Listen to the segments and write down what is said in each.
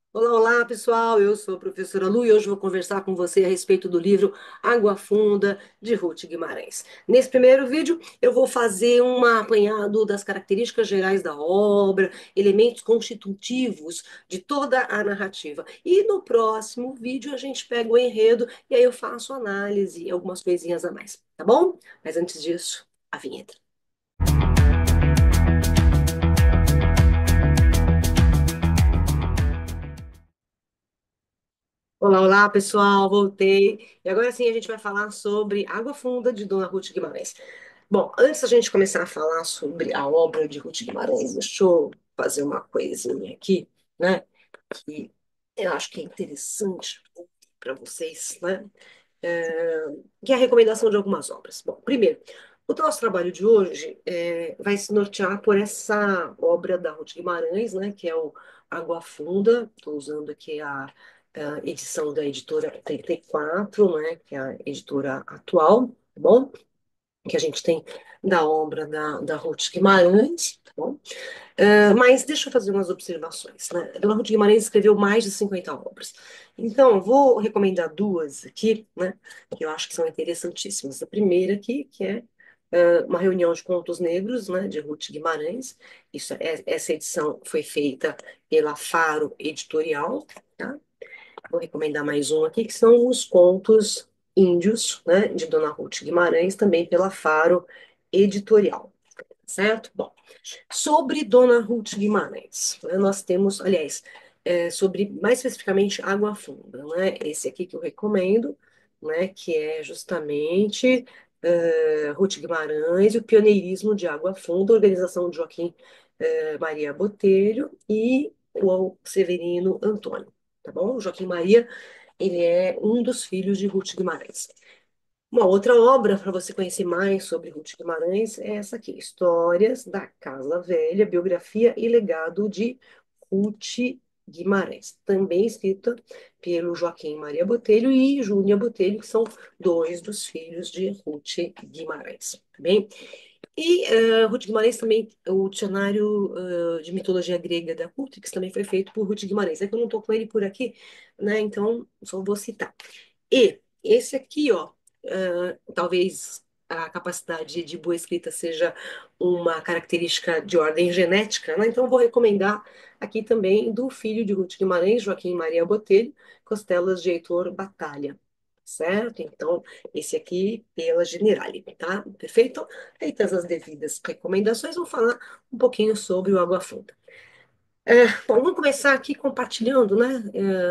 Olá, olá, pessoal. Eu sou a professora Lu e hoje vou conversar com você a respeito do livro Água Funda, de Ruth Guimarães. Nesse primeiro vídeo, eu vou fazer um apanhado das características gerais da obra, elementos constitutivos de toda a narrativa. E no próximo vídeo, a gente pega o enredo e aí eu faço análise e algumas coisinhas a mais, tá bom? Mas antes disso, a vinheta. Olá, olá, pessoal, voltei. E agora sim a gente vai falar sobre Água Funda de Dona Ruth Guimarães. Bom, antes da gente começar a falar sobre a obra de Ruth Guimarães, deixa eu fazer uma coisinha aqui, né? Que eu acho que é interessante para vocês, né? Que é a recomendação de algumas obras. Bom, primeiro, o nosso trabalho de hoje vai se nortear por essa obra da Ruth Guimarães, né? Que é o Água Funda. Estou usando aqui a edição da editora 34, né? Que é a editora atual, tá bom? Que a gente tem da obra da Ruth Guimarães, tá bom? Mas deixa eu fazer umas observações, né? Dona Ruth Guimarães escreveu mais de 50 obras. Então, eu vou recomendar duas aqui, né? Que eu acho que são interessantíssimas. A primeira aqui, que é uma reunião de contos negros, né? De Ruth Guimarães. Essa edição foi feita pela Faro Editorial, tá? Vou recomendar mais um aqui, que são os contos índios, né? De Dona Ruth Guimarães, também pela Faro Editorial, certo? Bom. Sobre Dona Ruth Guimarães, né, nós temos, aliás, sobre mais especificamente Água Funda, né? Esse aqui que eu recomendo, né? Que é justamente Ruth Guimarães e o pioneirismo de Água Funda, organização de Joaquim Maria Botelho e o Severino Antônio, tá bom? O Joaquim Maria, ele é um dos filhos de Ruth Guimarães. Uma outra obra para você conhecer mais sobre Ruth Guimarães é essa aqui, Histórias da Casa Velha, Biografia e Legado de Ruth Guimarães, também escrita pelo Joaquim Maria Botelho e Júnia Botelho, que são dois dos filhos de Ruth Guimarães, tá bem? E Ruth Guimarães também, o dicionário de mitologia grega da Cultrix também foi feito por Ruth Guimarães. É que eu não estou com ele por aqui, né? Então só vou citar. E esse aqui, ó, talvez a capacidade de boa escrita seja uma característica de ordem genética, né? Então eu vou recomendar aqui também do filho de Ruth Guimarães, Joaquim Maria Botelho, Costelas de Heitor Batalha, certo? Então esse aqui pela Generali, tá? Perfeito? Feitas as devidas recomendações, vamos falar um pouquinho sobre o Água Funda. Bom, vamos começar aqui compartilhando, né,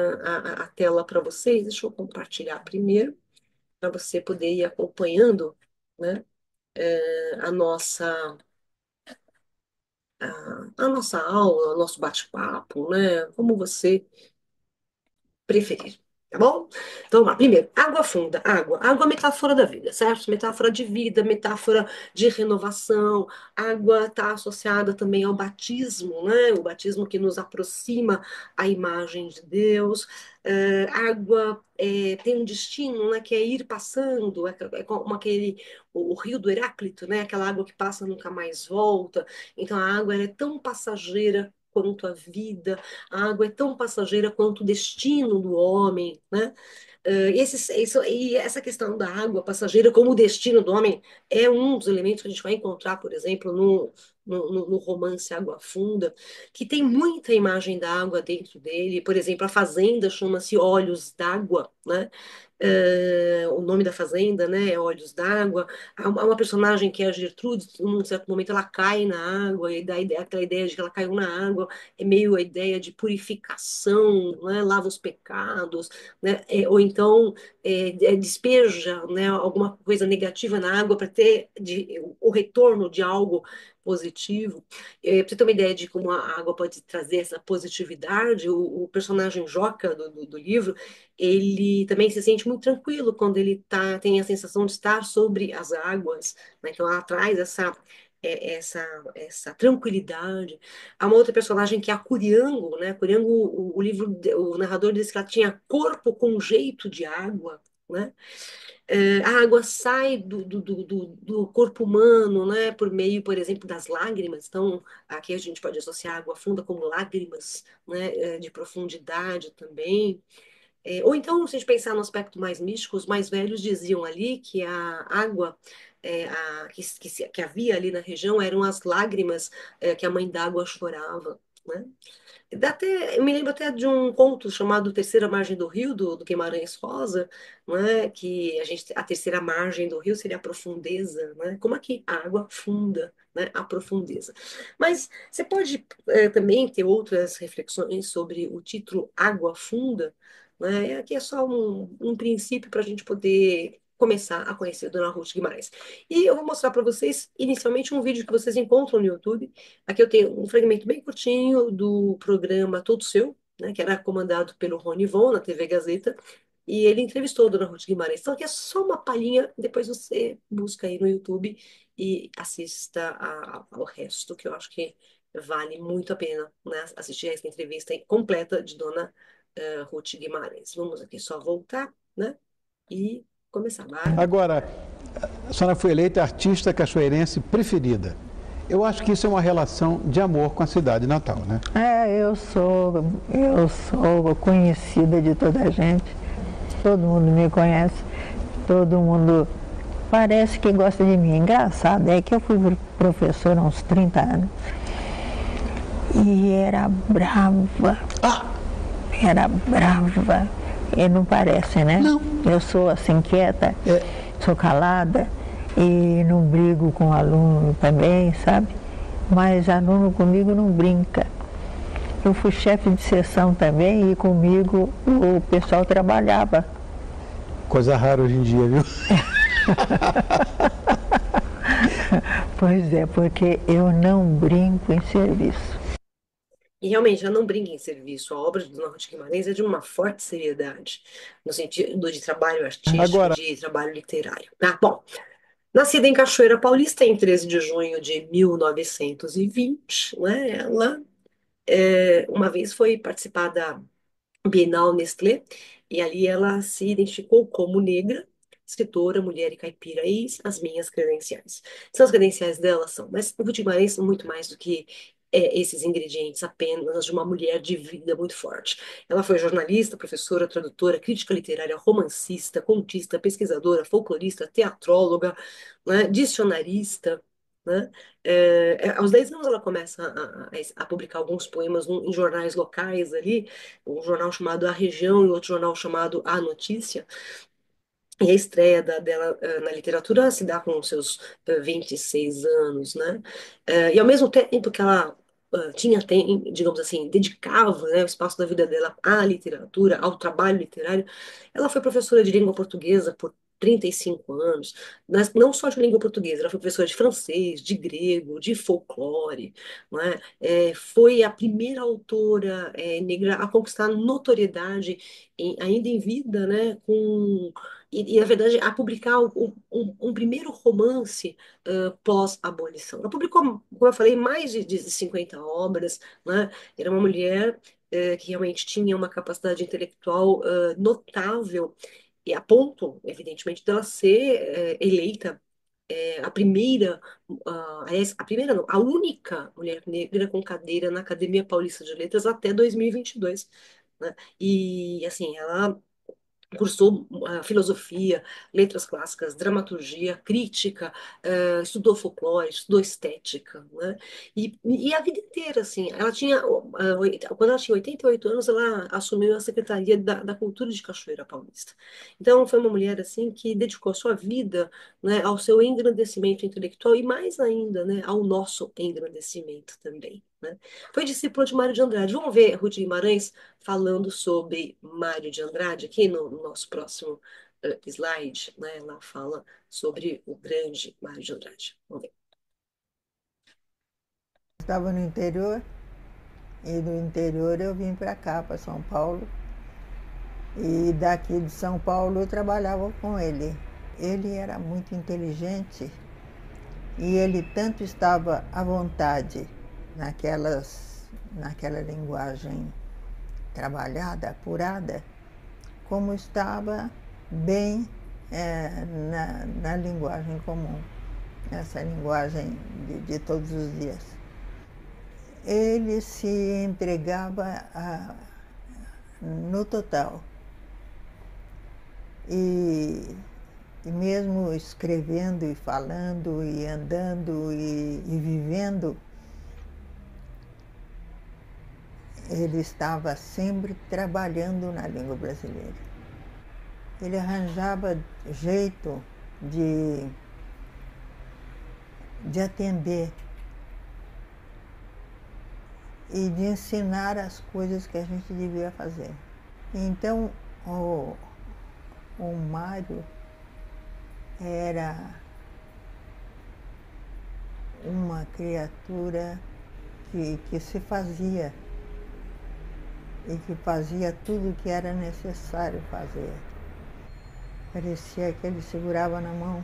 a tela para vocês. Deixa eu compartilhar primeiro para você poder ir acompanhando, né, a nossa, a nossa aula, o nosso bate-papo, né, como você preferir. Tá bom? Então, vamos lá. Primeiro, água funda, água. Água é metáfora da vida, certo? Metáfora de vida, metáfora de renovação. Água está associada também ao batismo, né? O batismo que nos aproxima à imagem de Deus. Água tem um destino, né? Que é ir passando, é como o rio do Heráclito, né? Aquela água que passa nunca mais volta. Então, a água ela é tão passageira quanto a vida, a água é tão passageira quanto o destino do homem, né? E essa questão da água passageira como o destino do homem é um dos elementos que a gente vai encontrar, por exemplo, no romance Água Funda, que tem muita imagem da água dentro dele. Por exemplo, a fazenda chama-se Olhos d'Água, né? O nome da fazenda, né, é Olhos d'Água. Há uma personagem que é a Gertrude, num certo momento ela cai na água, e dá aquela ideia de que ela caiu na água, é meio a ideia de purificação, né, lava os pecados, né, ou então despeja, né, alguma coisa negativa na água para ter o retorno de algo positivo. Para você ter uma ideia de como a água pode trazer essa positividade, o personagem Joca do livro, ele também se sente muito tranquilo quando ele tem a sensação de estar sobre as águas, né? Então ela traz essa tranquilidade. Há uma outra personagem que é a Curiango, né? Curiango, o livro, o narrador diz que ela tinha corpo com jeito de água, né? A água sai do corpo humano, né, por meio, por exemplo, das lágrimas. Então, aqui a gente pode associar a água funda com lágrimas, né, de profundidade também. Ou então, se a gente pensar no aspecto mais místico, os mais velhos diziam ali que a água que havia ali na região eram as lágrimas que a mãe d'água chorava, né? Eu me lembro até de um conto chamado Terceira Margem do Rio, do Guimarães Rosa, né? Que a terceira margem do rio seria a profundeza, né? Como aqui a água funda, né? A profundeza. Mas você pode também ter outras reflexões sobre o título Água Funda, né? Aqui é só um princípio para a gente poder começar a conhecer Dona Ruth Guimarães. E eu vou mostrar para vocês, inicialmente, um vídeo que vocês encontram no YouTube. Aqui eu tenho um fragmento bem curtinho do programa Todo Seu, né, que era comandado pelo Rony Von, na TV Gazeta, e ele entrevistou a Dona Ruth Guimarães. Então aqui é só uma palhinha, depois você busca aí no YouTube e assista ao resto, que eu acho que vale muito a pena, né, assistir a essa entrevista completa de Dona Ruth Guimarães. Vamos aqui só voltar, né, e começar. Vai. Agora, a senhora foi eleita artista cachoeirense preferida. Eu acho que isso é uma relação de amor com a cidade natal, né? Eu sou conhecida de toda a gente, todo mundo me conhece, todo mundo parece que gosta de mim. Engraçado, é que eu fui professora há uns 30 anos e era brava, e não parece, né? Não. Eu sou assim quieta, sou calada e não brigo com aluno também, sabe? Mas aluno comigo não brinca. Eu fui chefe de seção também e comigo o pessoal trabalhava. Coisa rara hoje em dia, viu? Pois é, porque eu não brinco em serviço. E realmente, já não brinca em serviço. A obra de Dona Ruth Guimarães é de uma forte seriedade, no sentido de trabalho artístico, Agora, de trabalho literário. Tá? Bom, nascida em Cachoeira Paulista em 13 de junho de 1920, né, ela uma vez foi participar da Bienal Nestlé, e ali ela se identificou como negra, escritora, mulher e caipira, eis as minhas credenciais. São as credenciais dela, são, mas o Ruth Guimarães são muito mais do que esses ingredientes apenas de uma mulher de vida muito forte. Ela foi jornalista, professora, tradutora, crítica literária, romancista, contista, pesquisadora, folclorista, teatróloga, né, dicionarista, né? Aos 10 anos ela começa a publicar alguns poemas em jornais locais ali, um jornal chamado A Região e outro jornal chamado A Notícia. E a estreia dela na literatura se dá com os seus 26 anos, né? E ao mesmo tempo que ela digamos assim, dedicava, né, o espaço da vida dela à literatura, ao trabalho literário, ela foi professora de língua portuguesa por 35 anos, mas não só de língua portuguesa, ela foi professora de francês, de grego, de folclore, né? Foi a primeira autora negra a conquistar notoriedade ainda em vida, né, na verdade, a publicar um primeiro romance pós-abolição. Ela publicou, como eu falei, mais de 50 obras, né? Era uma mulher que realmente tinha uma capacidade intelectual notável, e a ponto, evidentemente, dela ser eleita a primeira, aliás, a primeira não, a única mulher negra com cadeira na Academia Paulista de Letras até 2022, né? E, assim, ela cursou filosofia, letras clássicas, dramaturgia, crítica, estudou folclore, estudou estética, né? E a vida inteira, assim, ela tinha, quando ela tinha 88 anos, ela assumiu a Secretaria da Cultura de Cachoeira Paulista. Então, foi uma mulher, assim, que dedicou a sua vida, né, ao seu engrandecimento intelectual e, mais ainda, né, ao nosso engrandecimento também, né? Foi discípula de Mário de Andrade. Vamos ver Ruth Guimarães falando sobre Mário de Andrade aqui no nosso próximo slide, né? Ela fala sobre o grande Mário de Andrade. Vamos ver. Estava no interior e do interior eu vim para cá, para São Paulo. E daqui de São Paulo eu trabalhava com ele. Ele era muito inteligente e ele tanto estava à vontade naquela linguagem trabalhada, apurada, como estava bem na linguagem comum, nessa linguagem de todos os dias. Ele se entregava no total. E, e mesmo escrevendo e falando e andando e vivendo, ele estava sempre trabalhando na língua brasileira. Ele arranjava jeito de atender e de ensinar as coisas que a gente devia fazer. Então, o Mário era uma criatura que se fazia e que fazia tudo o que era necessário fazer. Parecia que ele segurava na mão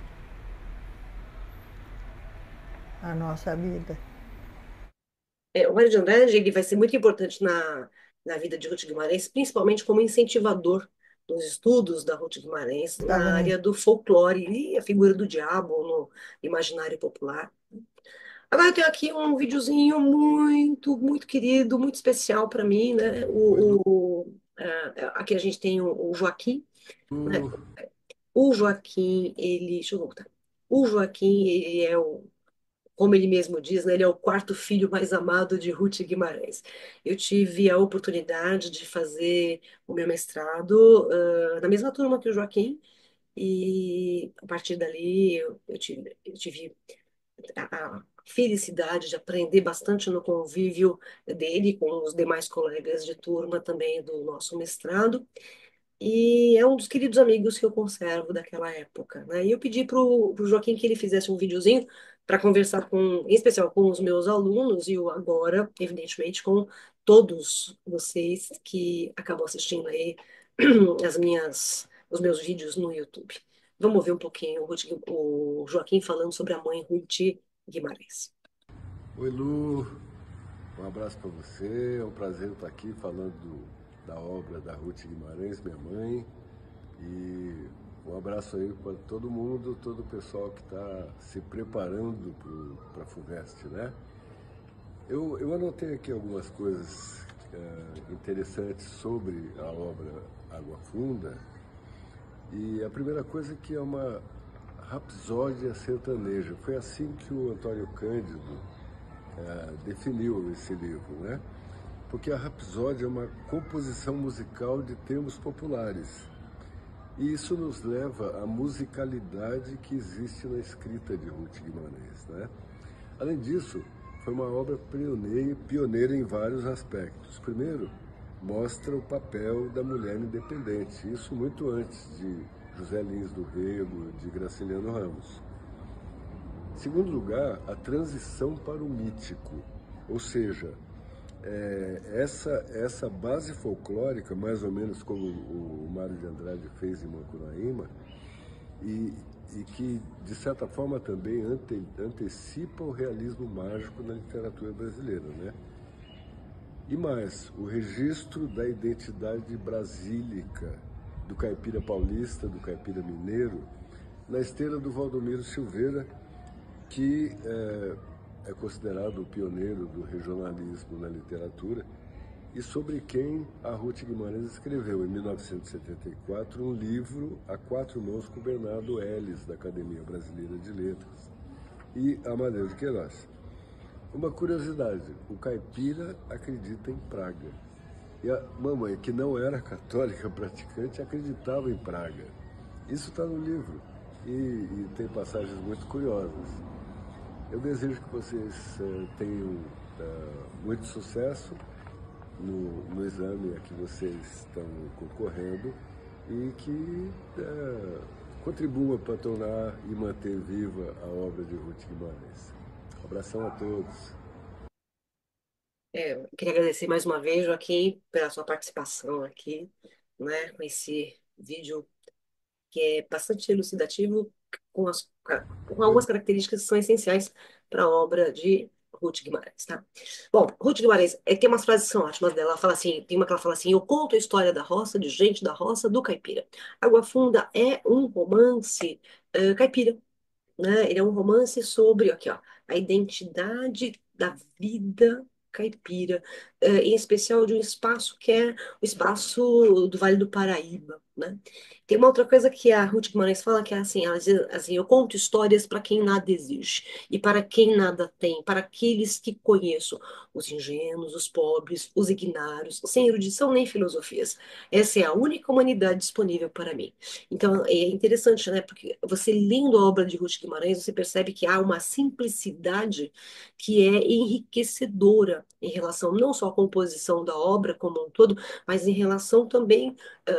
a nossa vida. O Mário de Andrade, ele vai ser muito importante na vida de Ruth Guimarães, principalmente como incentivador dos estudos da Ruth Guimarães Estava na área do folclore e a figura do diabo no imaginário popular. Agora eu tenho aqui um videozinho muito, muito querido, muito especial para mim, né? Aqui a gente tem o Joaquim, né? O Joaquim, ele, deixa eu voltar. O Joaquim, ele é como ele mesmo diz, né, ele é o quarto filho mais amado de Ruth Guimarães. Eu tive a oportunidade de fazer o meu mestrado, na mesma turma que o Joaquim, e a partir dali eu tive a felicidade de aprender bastante no convívio dele com os demais colegas de turma também do nosso mestrado. E é um dos queridos amigos que eu conservo daquela época, né? E eu pedi para o Joaquim que ele fizesse um videozinho para conversar com, em especial com os meus alunos e o agora, evidentemente, com todos vocês que acabam assistindo aí os meus vídeos no YouTube. Vamos ver um pouquinho o Joaquim falando sobre a mãe Ruth Guimarães. Oi Lu, um abraço para você, é um prazer estar aqui falando da obra da Ruth Guimarães, minha mãe, e um abraço aí para todo mundo, todo o pessoal que está se preparando para a FUVEST, né? Eu anotei aqui algumas coisas interessantes sobre a obra Água Funda, e a primeira coisa é que é uma rapsódia sertaneja. Foi assim que o Antônio Cândido definiu esse livro, né? Porque a rapsódia é uma composição musical de termos populares. E isso nos leva à musicalidade que existe na escrita de Ruth Guimarães, né? Além disso, foi uma obra pioneira em vários aspectos. Primeiro, mostra o papel da mulher independente, isso muito antes de José Lins do Rego, de Graciliano Ramos. Em segundo lugar, a transição para o mítico, ou seja, essa base folclórica, mais ou menos como o Mário de Andrade fez em Macunaíma, e que, de certa forma, também antecipa o realismo mágico na literatura brasileira, né? E mais, o registro da identidade brasílica, do caipira paulista, do caipira mineiro, na esteira do Valdomiro Silveira, que é considerado o pioneiro do regionalismo na literatura, e sobre quem a Ruth Guimarães escreveu, em 1974, um livro a quatro mãos com Bernardo Ellis, da Academia Brasileira de Letras, e Amadeu de Queiroz. Uma curiosidade, o caipira acredita em praga. E a mamãe, que não era católica praticante, acreditava em praga. Isso está no livro e tem passagens muito curiosas. Eu desejo que vocês tenham muito sucesso no exame a que vocês estão concorrendo e que contribuam para tornar e manter viva a obra de Ruth Guimarães. Um abração a todos. Eu queria agradecer mais uma vez, Joaquim, pela sua participação aqui, né, com esse vídeo que é bastante elucidativo, com algumas características que são essenciais para a obra de Ruth Guimarães, tá? Bom, Ruth Guimarães tem umas frases que são ótimas dela. Ela fala assim, tem uma que ela fala assim: eu conto a história da roça, de gente da roça, do caipira. Água Funda é um romance caipira, né? Ele é um romance sobre, aqui, ó, a identidade da vida caipira, em especial de um espaço que é o espaço do Vale do Paraíba, né? Tem uma outra coisa que a Ruth Guimarães fala que é assim, ela diz assim, eu conto histórias para quem nada exige e para quem nada tem, para aqueles que conheço, os ingênuos, os pobres, os ignários, sem erudição nem filosofias. Essa é a única humanidade disponível para mim. Então, é interessante, né? Porque você lendo a obra de Ruth Guimarães, você percebe que há uma simplicidade que é enriquecedora em relação não só à composição da obra como um todo, mas em relação também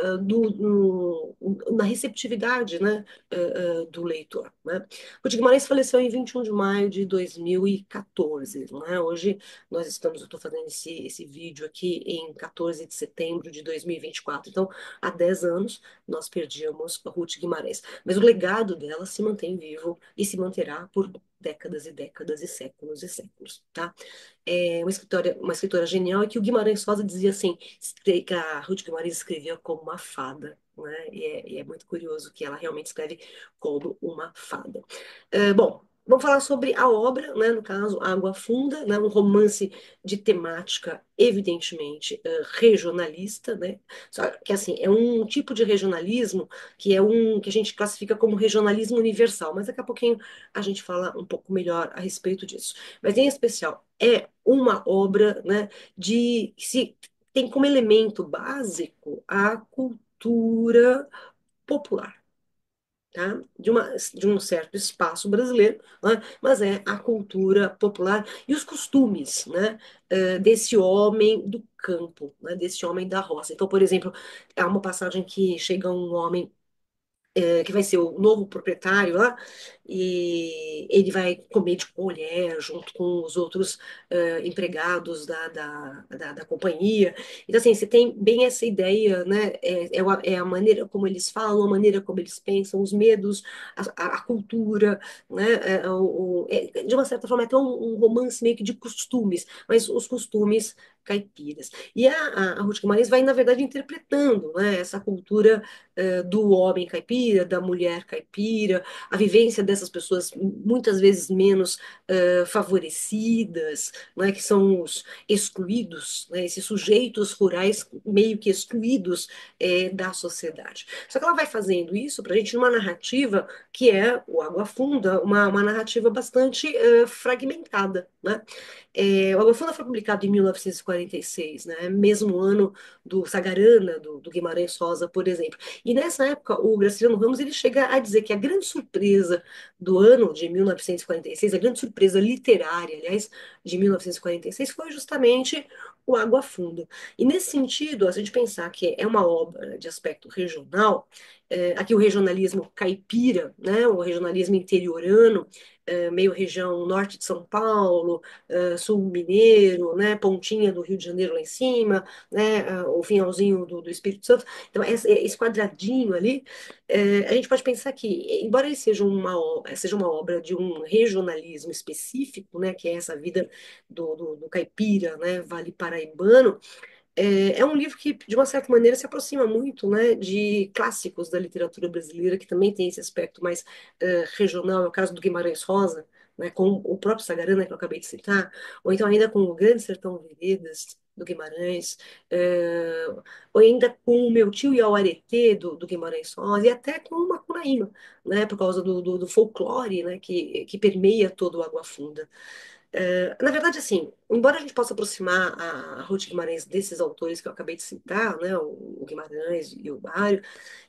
na receptividade, né, do leitor, né? Ruth Guimarães faleceu em 21 de maio de 2014, né? Hoje nós estamos, eu estou fazendo esse vídeo aqui em 14 de setembro de 2024, então há 10 anos nós perdíamos a Ruth Guimarães. Mas o legado dela se mantém vivo e se manterá por décadas e décadas e séculos, tá? É uma escritora genial e que o Guimarães Rosa dizia assim, que a Ruth Guimarães escrevia como uma fada, né? E é muito curioso que ela realmente escreve como uma fada. Bom, vamos falar sobre a obra, né? No caso, Água Funda, né? Um romance de temática evidentemente regionalista, né? Só que assim, é um tipo de regionalismo que é um que a gente classifica como regionalismo universal, mas daqui a pouquinho a gente fala um pouco melhor a respeito disso. Mas em especial, é uma obra, né, que se tem como elemento básico a cultura popular, tá? De um certo espaço brasileiro, né? Mas é a cultura popular e os costumes, né, desse homem do campo, né, desse homem da roça. Então, por exemplo, há uma passagem que chega um homem que vai ser o novo proprietário lá, e ele vai comer de colher junto com os outros empregados da companhia. Então, assim, você tem bem essa ideia, né? É a maneira como eles falam, a maneira como eles pensam, os medos, a cultura, né? De uma certa forma, é até um romance meio que de costumes, mas os costumes caipiras. E a Ruth Guimarães vai, na verdade, interpretando, né, essa cultura do homem caipira, da mulher caipira, a vivência dessas pessoas muitas vezes menos favorecidas, né, que são os excluídos, né, esses sujeitos rurais meio que excluídos da sociedade. Só que ela vai fazendo isso para a gente numa narrativa que é o Água Funda, uma narrativa bastante fragmentada, né? O Água Funda foi publicado em 1946, né? Mesmo ano do Sagarana, do Guimarães Rosa, por exemplo. E nessa época, o Graciliano Ramos ele chega a dizer que a grande surpresa do ano de 1946, a grande surpresa literária, aliás, de 1946, foi justamente o Água Funda. E nesse sentido, se a gente pensar que é uma obra de aspecto regional, aqui o regionalismo caipira, né, o regionalismo interiorano, meio região norte de São Paulo, sul mineiro, né, pontinha do Rio de Janeiro lá em cima, né, o finalzinho do Espírito Santo. Então, esse quadradinho ali, a gente pode pensar que, embora ele seja uma obra de um regionalismo específico, né, que é essa vida do caipira, né, vale paraibano, é um livro que, de uma certa maneira, se aproxima muito, né, de clássicos da literatura brasileira, que também tem esse aspecto mais regional, é o caso do Guimarães Rosa, né, com o próprio Sagarana, que eu acabei de citar, ou então ainda com o Grande Sertão Veredas, do Guimarães, eh, ou ainda com o Meu Tio e Auaretê, do Guimarães Rosa, e até com o Macunaíma, né, por causa do folclore, né, que permeia todo o Água Funda. Na verdade, assim, embora a gente possa aproximar a Ruth Guimarães desses autores que eu acabei de citar, né, o Guimarães e o Mário,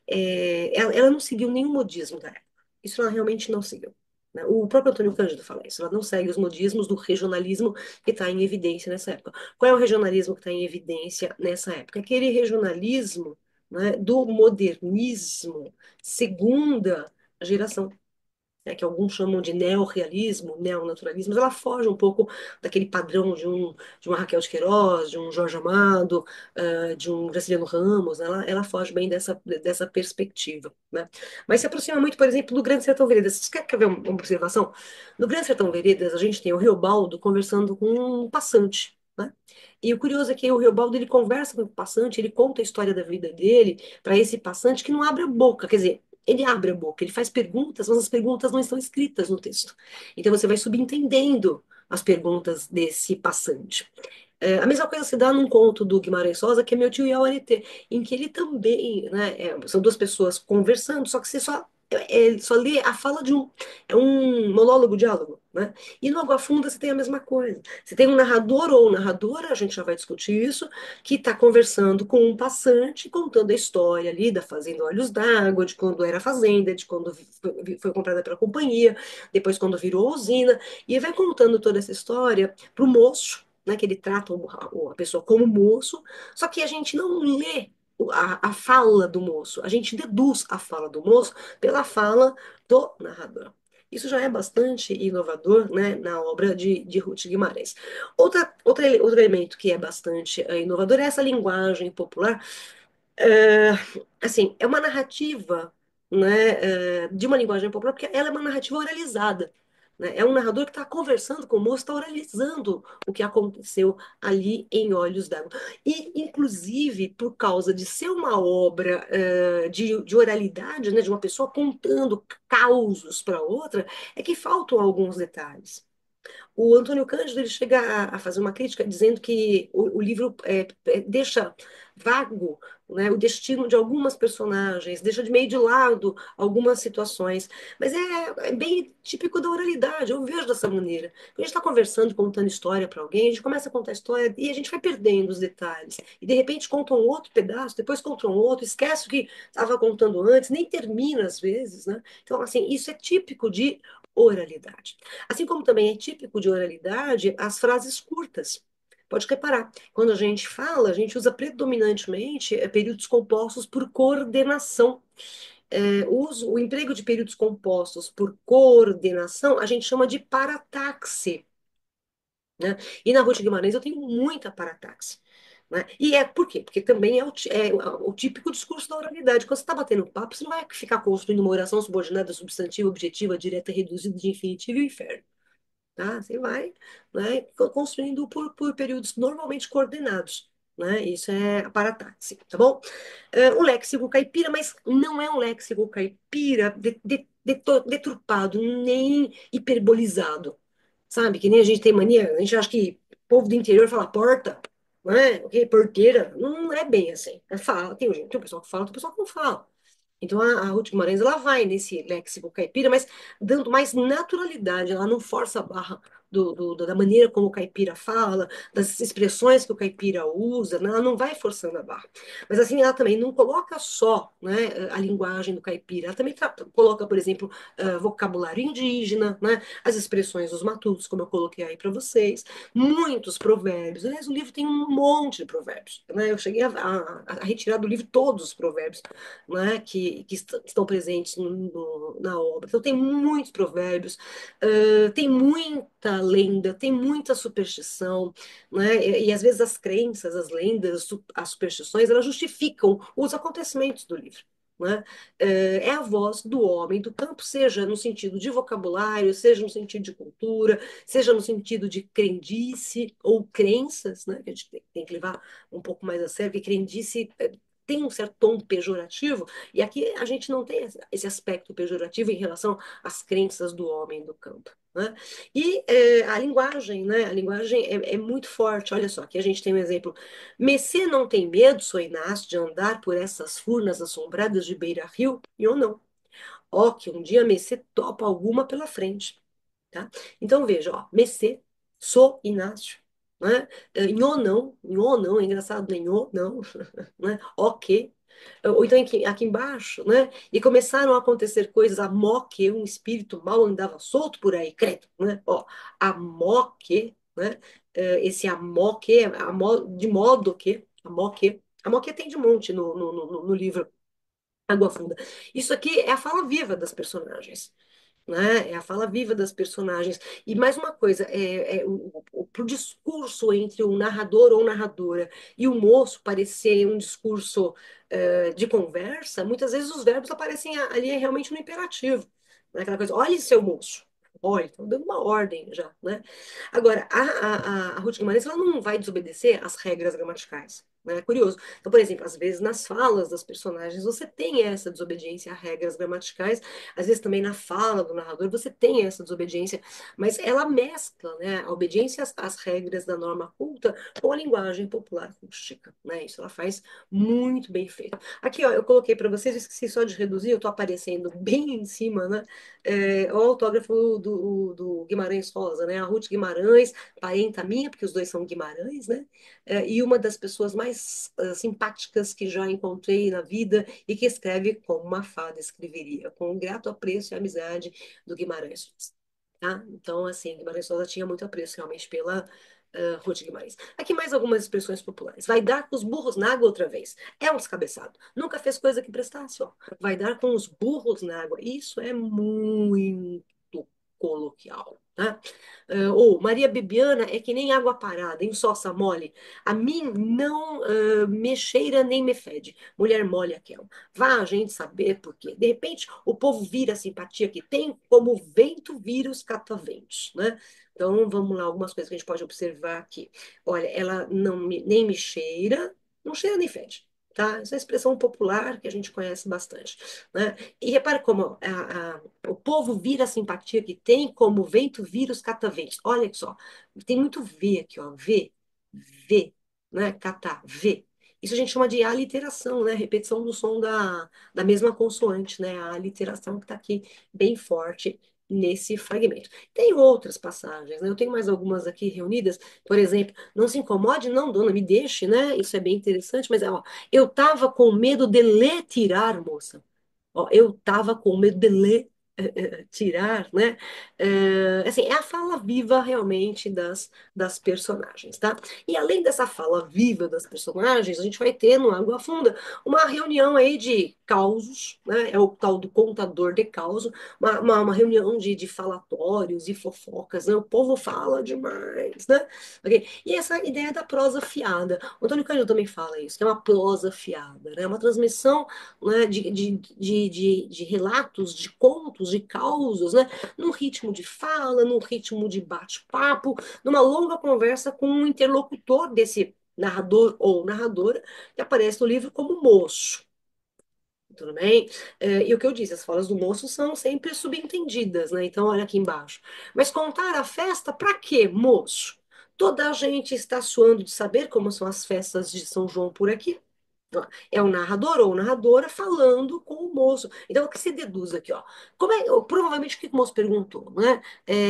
ela não seguiu nenhum modismo da época. Isso ela realmente não seguiu, né? O próprio Antônio Cândido fala isso. Ela não segue os modismos do regionalismo que está em evidência nessa época. Qual é o regionalismo que está em evidência nessa época? Aquele regionalismo, né, do modernismo segunda geração. né, que alguns chamam de neorrealismo, neonaturalismo, mas ela foge um pouco daquele padrão de uma Raquel de Queiroz, de um Jorge Amado, de um Graciliano Ramos, ela foge bem dessa perspectiva, né? Mas se aproxima muito, por exemplo, do Grande Sertão Veredas. Você quer ver uma observação? No Grande Sertão Veredas, a gente tem o Riobaldo conversando com um passante, né? E o curioso é que o Riobaldo ele conversa com o passante, ele conta a história da vida dele para esse passante que não abre a boca, quer dizer, ele abre a boca, ele faz perguntas, mas as perguntas não estão escritas no texto. Então você vai subentendendo as perguntas desse passante. A mesma coisa se dá num conto do Guimarães Rosa, que é Meu Tio Iauaretê, em que ele também, né, são duas pessoas conversando, só que você só lê a fala de um. É um monólogo, diálogo, né? E no Água Funda você tem a mesma coisa. Você tem um narrador ou narradora, a gente já vai discutir isso, que está conversando com um passante, contando a história ali da Fazenda Olhos d'Água, de quando era fazenda, de quando foi comprada pela companhia, depois quando virou usina, e vai contando toda essa história para o moço, né, que ele trata a pessoa como moço, só que a gente não lê a fala do moço, a gente deduz a fala do moço pela fala do narrador. Isso já é bastante inovador, né, na obra de Ruth Guimarães. Outro elemento que é bastante inovador é essa linguagem popular é, assim, é uma narrativa, né, de uma linguagem popular, porque ela é uma narrativa oralizada. Né? É um narrador que está conversando com o moço, está oralizando o que aconteceu ali em Olhos d'Água. E, inclusive, por causa de ser uma obra de oralidade, né, de uma pessoa contando causos para outra, é que faltam alguns detalhes. O Antônio Cândido ele chega a fazer uma crítica dizendo que o livro deixa vago, né, o destino de algumas personagens, deixa de meio de lado algumas situações. Mas é bem típico da oralidade, eu vejo dessa maneira. Quando a gente está conversando, contando história para alguém, a gente começa a contar história e a gente vai perdendo os detalhes. E de repente conta um outro pedaço, depois conta um outro, esquece o que estava contando antes, nem termina às vezes, né? Então, assim, isso é típico de oralidade. Assim como também é típico de oralidade as frases curtas. Pode reparar, quando a gente fala, a gente usa predominantemente períodos compostos por coordenação. O emprego de períodos compostos por coordenação a gente chama de parataxe. Né? E na Ruth Guimarães eu tenho muita parataxe. Né? E é por quê? Porque também é o típico discurso da oralidade. Quando você está batendo papo, você não vai ficar construindo uma oração subordinada, substantiva, objetiva, direta, reduzida de infinitivo e inferno. Tá? Você vai, né, construindo por períodos normalmente coordenados. Né? Isso é a parataxe, tá bom? O léxico caipira, mas não é um léxico caipira deturpado, nem hiperbolizado. Sabe? Que nem a gente tem mania, a gente acha que o povo do interior fala porta, não é? Ok, porteira. Não é bem assim. Fala, tem o pessoal que fala, tem o pessoal que não fala. Então a Ruth Guimarães ela vai nesse léxico caipira, mas dando mais naturalidade, ela não força a barra da maneira como o caipira fala, das expressões que o caipira usa, né? Ela não vai forçando a barra. Mas assim, ela também não coloca só, né, a linguagem do caipira, ela também coloca, por exemplo, vocabulário indígena, né, as expressões dos matutos, como eu coloquei aí para vocês, muitos provérbios. Aliás, o livro tem um monte de provérbios. Né? Eu cheguei a retirar do livro todos os provérbios, né, que estão presentes na obra. Então, tem muitos provérbios, tem muita lenda, tem muita superstição, né, e às vezes as crenças, as lendas, as superstições, elas justificam os acontecimentos do livro. Né? É a voz do homem do campo, seja no sentido de vocabulário, seja no sentido de cultura, seja no sentido de crendice ou crenças, né? Que a gente tem que levar um pouco mais a sério, que crendice tem um certo tom pejorativo, e aqui a gente não tem esse aspecto pejorativo em relação às crenças do homem do campo. Né? E a linguagem, né? A linguagem é muito forte. Olha só, aqui a gente tem um exemplo. Messê não tem medo, sou Inácio, de andar por essas furnas assombradas de beira-rio? E ou não. Ó, que um dia Messê topa alguma pela frente. Tá? Então veja, ó, Messê, sou Inácio. Né? Nhô não, é engraçado, né? Nhô não, né? Ok. Ou então aqui embaixo, né? E começaram a acontecer coisas, a moque, um espírito mal andava solto por aí, credo, né? Ó, a moque, né? Esse amoque, de modo que, a moque tem de monte no livro Água Funda. Isso aqui é a fala viva das personagens. né? É a fala viva das personagens. E mais uma coisa, pro discurso entre o narrador ou narradora e o moço parecer um discurso de conversa, muitas vezes os verbos aparecem ali realmente no imperativo. Né? Aquela coisa, olhe seu moço. Olha, estão dando uma ordem já, né? Agora, a Ruth Guimarães, ela não vai desobedecer às regras gramaticais, né? É curioso. Então, por exemplo, às vezes nas falas das personagens você tem essa desobediência a regras gramaticais, às vezes também na fala do narrador você tem essa desobediência, mas ela mescla, né, a obediência às regras da norma culta com a linguagem popular rústica, né? Isso ela faz muito bem feito. Aqui, ó, eu coloquei para vocês, eu esqueci só de reduzir, eu tô aparecendo bem em cima, né? O autógrafo do Guimarães Rosa, né? A Ruth Guimarães, parenta minha, porque os dois são Guimarães, né? E uma das pessoas mais simpáticas que já encontrei na vida e que escreve como uma fada escreveria, com um grato apreço e amizade do Guimarães Rosa. Tá? Então, assim, Guimarães Rosa tinha muito apreço realmente pela Ruth Guimarães. Aqui mais algumas expressões populares. Vai dar com os burros na água outra vez. É um descabeçado. Nunca fez coisa que prestasse, ó. Vai dar com os burros na água. Isso é muito coloquial, tá? Ou Maria Bibiana é que nem água parada, em sossa mole. A mim não me cheira nem me fede. Mulher mole aquela. Vá a gente saber por quê. De repente, o povo vira a simpatia que tem, como o vento vira os cataventos, né? Então, vamos lá, algumas coisas que a gente pode observar aqui. Olha, ela nem me cheira, não cheira nem fede. Tá? Essa é uma expressão popular que a gente conhece bastante, né? E repare como o povo vira a simpatia que tem, como o vento vira os cataventos. Olha só, tem muito V aqui, ó. V, né? Catá, V. Isso a gente chama de aliteração, né? Repetição do som da mesma consoante, né? A aliteração que está aqui bem forte nesse fragmento. Tem outras passagens, né? Eu tenho mais algumas aqui reunidas. Por exemplo, não se incomode, não, dona, me deixe, né? Isso é bem interessante, mas ó, eu estava com medo de lhe tirar, moça. Ó, eu tava com medo de ler, tirar, né? Assim, é a fala viva realmente das personagens, tá? E além dessa fala viva das personagens, a gente vai ter no Água Funda uma reunião aí de causos, né? É o tal do contador de causos, uma reunião de falatórios e fofocas, né? O povo fala demais, né? Ok? E essa ideia da prosa fiada. O Antônio Cândido também fala isso, que é uma prosa fiada, né? Uma transmissão, né, de relatos, de contos, de causos, né, num ritmo de fala, num ritmo de bate-papo, numa longa conversa com um interlocutor desse narrador ou narradora que aparece no livro como moço. Tudo bem? E o que eu disse, as falas do moço são sempre subentendidas, né? Então, olha aqui embaixo. Mas contar a festa para quê, moço? Toda a gente está suando de saber como são as festas de São João por aqui. É o narrador ou narradora falando com o moço. Então, o que se deduz aqui, ó? Provavelmente o que o moço perguntou, né?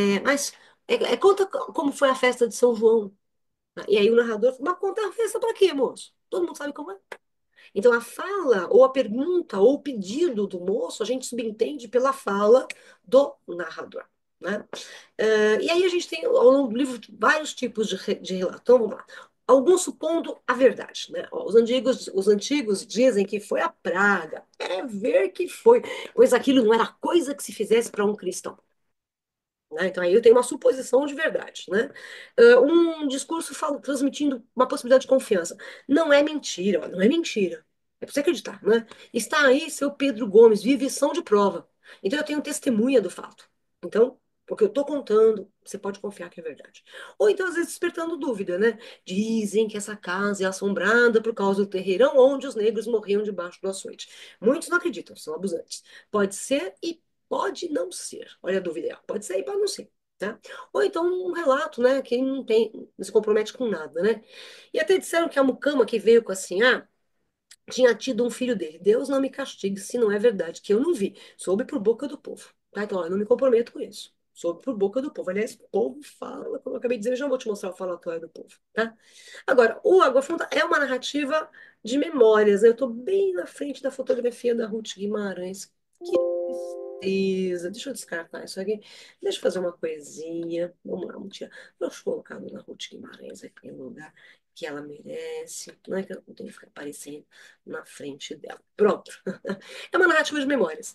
Conta como foi a festa de São João. E aí o narrador fala, mas conta a festa para quê, moço? Todo mundo sabe como é. Então, a fala, ou a pergunta, ou o pedido do moço, a gente subentende pela fala do narrador. Né? E aí a gente tem ao longo do livro vários tipos de relato. Então, vamos lá. Alguns supondo a verdade. Né? Ó, os antigos dizem que foi a praga. É ver que foi, pois aquilo não era coisa que se fizesse para um cristão. Né? Então aí eu tenho uma suposição de verdade, né? Um discurso transmitindo uma possibilidade de confiança. Não é mentira, ó, não é mentira. É para você acreditar, né? Está aí seu Pedro Gomes, vivição de prova. Então eu tenho testemunha do fato. Então, porque eu estou contando, você pode confiar que é verdade. Ou então, às vezes, despertando dúvida, né? Dizem que essa casa é assombrada por causa do terreirão onde os negros morriam debaixo do açoite. Muitos não acreditam, são abusantes. Pode ser e pode não ser. Olha a dúvida aí. Pode ser e pode não ser. Tá? Ou então um relato, né? Que não se compromete com nada, né? E até disseram que a mucama que veio com assim, tinha tido um filho dele. Deus não me castigue se não é verdade, que eu não vi. Soube por boca do povo. Tá? Então, ó, eu não me comprometo com isso. Soube por boca do povo. Aliás, o povo fala, como eu acabei de dizer, eu já vou te mostrar o falatório do povo. Tá? Agora, o Água Funda é uma narrativa de memórias, né? Eu estou bem na frente da fotografia da Ruth Guimarães. Que tristeza. Deixa eu descartar isso aqui. Deixa eu fazer uma coisinha. Vamos lá, vamos tirar. Deixa eu colocar a dona Ruth Guimarães aqui no lugar que ela merece. Não é que eu não tenho que ficar aparecendo na frente dela. Pronto. É uma narrativa de memórias.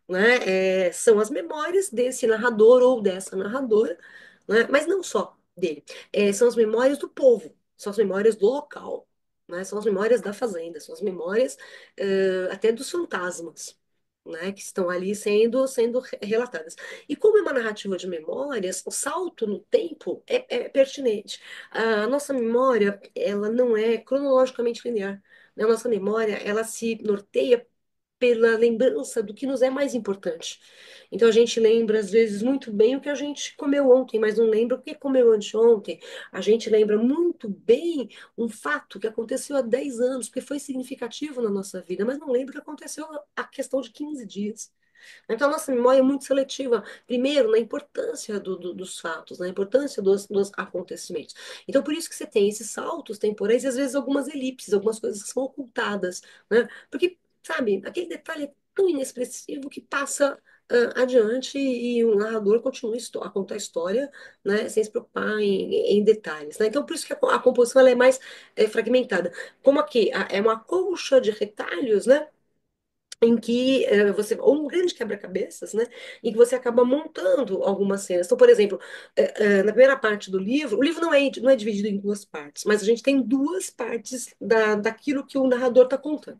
né? São as memórias desse narrador ou dessa narradora, né? Mas não só dele. São as memórias do povo, são as memórias do local, né? São as memórias da fazenda, são as memórias até dos fantasmas. Né, que estão ali sendo relatadas. E como é uma narrativa de memórias, o salto no tempo é pertinente. A nossa memória, ela não é cronologicamente linear. Né? A nossa memória, ela se norteia pela lembrança do que nos é mais importante. Então a gente lembra às vezes muito bem o que a gente comeu ontem, mas não lembra o que comeu anteontem. A gente lembra muito bem um fato que aconteceu há 10 anos, porque foi significativo na nossa vida, mas não lembra o que aconteceu a questão de 15 dias. Então, a nossa memória é muito seletiva, primeiro, na importância dos fatos, na importância dos acontecimentos. Então, por isso que você tem esses saltos temporais e, às vezes, algumas elipses, algumas coisas que são ocultadas, né? Porque, sabe, aquele detalhe é tão inexpressivo que passa adiante e o narrador continua a contar a história, né, sem se preocupar em detalhes, né? Então, por isso que a composição ela é mais fragmentada. Como aqui é uma colcha de retalhos, né? Em que ou um grande quebra-cabeças, né, em que você acaba montando algumas cenas. Então, por exemplo, na primeira parte do livro, o livro não é dividido em duas partes, mas a gente tem duas partes daquilo que o narrador está contando.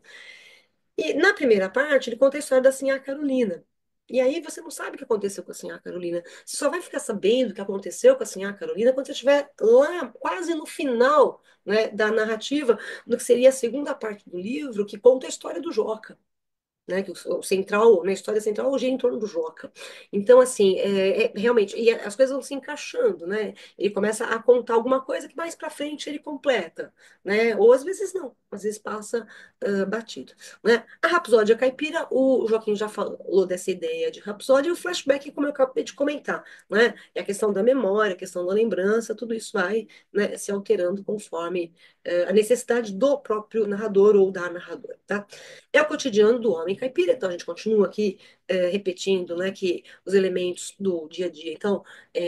E na primeira parte, ele conta a história da Sinhá Carolina. E aí você não sabe o que aconteceu com a Sinhá Carolina. Você só vai ficar sabendo o que aconteceu com a Sinhá Carolina quando você estiver lá, quase no final, né, da narrativa, do que seria a segunda parte do livro, que conta a história do Joca, né, que o central, na história central, gira em torno do Joca. Então, assim, realmente, e as coisas vão se encaixando, né? Ele começa a contar alguma coisa que mais para frente ele completa, né? Ou às vezes não, às vezes passa batido, né? A Rapsódia Caipira, o Joaquim já falou dessa ideia de Rapsódia, e o flashback, como eu acabei de comentar, né? É a questão da memória, a questão da lembrança, tudo isso vai, né, se alterando conforme a necessidade do próprio narrador ou da narradora, tá? É o cotidiano do homem caipira, então a gente continua aqui repetindo, né, que os elementos do dia a dia, então,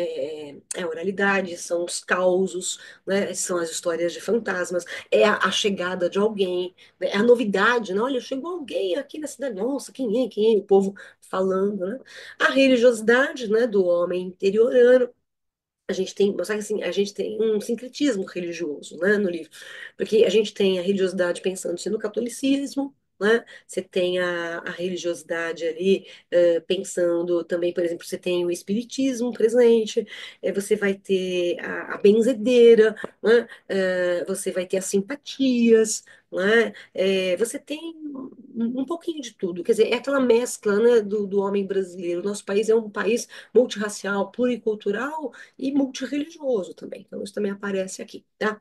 é a oralidade, são os causos, né, são as histórias de fantasmas, é a chegada de alguém, né, é a novidade, né, olha, chegou alguém aqui na cidade, nossa, quem é, o povo falando, né, a religiosidade, né, do homem interiorano, a gente tem, só que assim, a gente tem um sincretismo religioso, né, no livro, porque a gente tem a religiosidade pensando-se no catolicismo, né? Você tem a religiosidade ali pensando também, por exemplo, você tem o espiritismo presente, você vai ter a benzedeira, né? Você vai ter as simpatias, né? Você tem um pouquinho de tudo, quer dizer, é aquela mescla, né, do homem brasileiro. Nosso país é um país multirracial, pluricultural e multirreligioso também. Então, isso também aparece aqui, tá?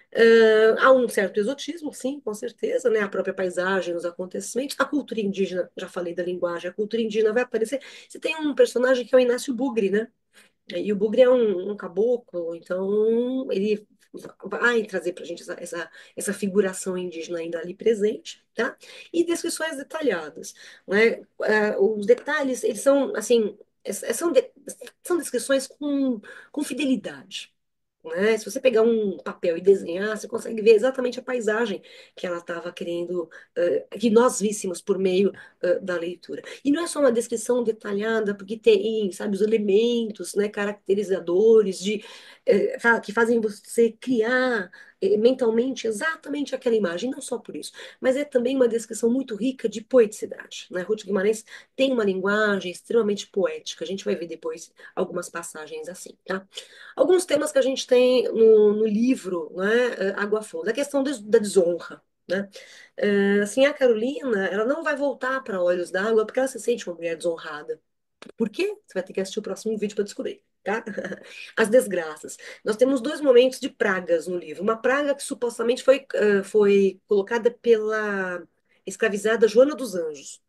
Há um certo exotismo, sim, com certeza, né? A própria paisagem, os acontecimentos, a cultura indígena, já falei da linguagem, a cultura indígena vai aparecer. Você tem um personagem que é o Inácio Bugre, né? E o Bugre é um caboclo, então ele vai trazer para a gente essa figuração indígena ainda ali presente, tá? E descrições detalhadas, né? Os detalhes, eles são, assim, são descrições com fidelidade, né? Se você pegar um papel e desenhar, você consegue ver exatamente a paisagem que ela estava querendo que nós víssemos por meio da leitura. E não é só uma descrição detalhada, porque tem, sabe, os elementos, né, caracterizadores que fazem você criar mentalmente exatamente aquela imagem, não só por isso, mas é também uma descrição muito rica de poeticidade, né? Ruth Guimarães tem uma linguagem extremamente poética, a gente vai ver depois algumas passagens assim, tá? Alguns temas que a gente tem no livro, né, Água Funda, a questão da desonra, né? Assim, a Carolina, ela não vai voltar para Olhos d'Água porque ela se sente uma mulher desonrada. Por quê? Você vai ter que assistir o próximo vídeo para descobrir, tá? As desgraças. Nós temos dois momentos de pragas no livro. Uma praga que supostamente foi colocada pela escravizada Joana dos Anjos,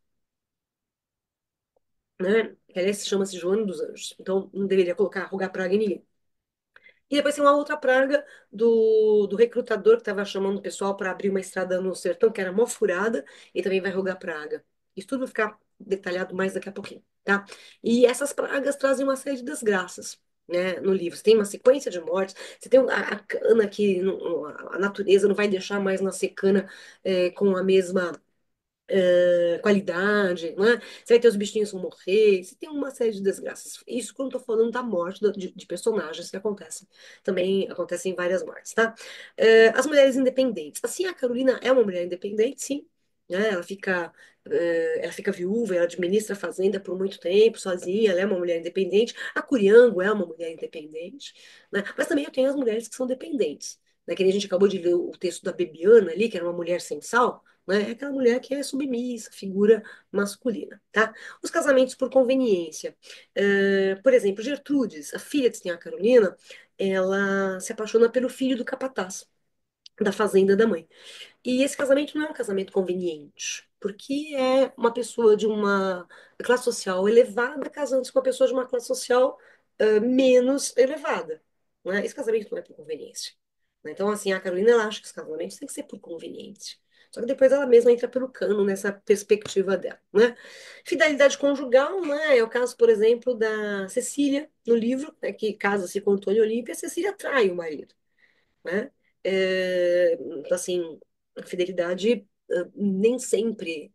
né? Que aliás chama-se Joana dos Anjos. Então não deveria rogar praga em ninguém. E depois tem uma outra praga do recrutador que estava chamando o pessoal para abrir uma estrada no sertão, que era mó furada, e também vai rogar praga. Isso tudo vai ficar detalhado mais daqui a pouquinho, tá? E essas pragas trazem uma série de desgraças, né, no livro. Você tem uma sequência de mortes, você tem a cana que a natureza não vai deixar mais nascer cana com a mesma qualidade, né? Você vai ter os bichinhos que vão morrer, você tem uma série de desgraças. Isso quando eu tô falando da morte de personagens que acontecem. Também acontecem várias mortes, tá? As mulheres independentes. Assim, a Carolina é uma mulher independente, sim. Né? Ela fica viúva, ela administra a fazenda por muito tempo, sozinha, ela é uma mulher independente. A Curiango é uma mulher independente, né? Mas também eu tenho as mulheres que são dependentes. Né? Que nem a gente acabou de ler o texto da Bebiana ali, que era uma mulher sem sal, né? É aquela mulher que é submissa, figura masculina, tá? Os casamentos por conveniência. Por exemplo, Gertrudes, a filha de Sinhá Carolina, ela se apaixona pelo filho do capataz da fazenda da mãe. E esse casamento não é um casamento conveniente, porque é uma pessoa de uma classe social elevada casando-se com uma pessoa de uma classe social menos elevada. Né? Esse casamento não é por conveniência. Né? Então, assim, a Carolina ela acha que os casamentos têm que ser por conveniência. Só que depois ela mesma entra pelo cano nessa perspectiva dela, né? Fidelidade conjugal, né? É o caso, por exemplo, da Cecília, no livro, né, que casa-se com Antônio Olímpia, a Cecília trai o marido, né? Então, assim, a fidelidade nem sempre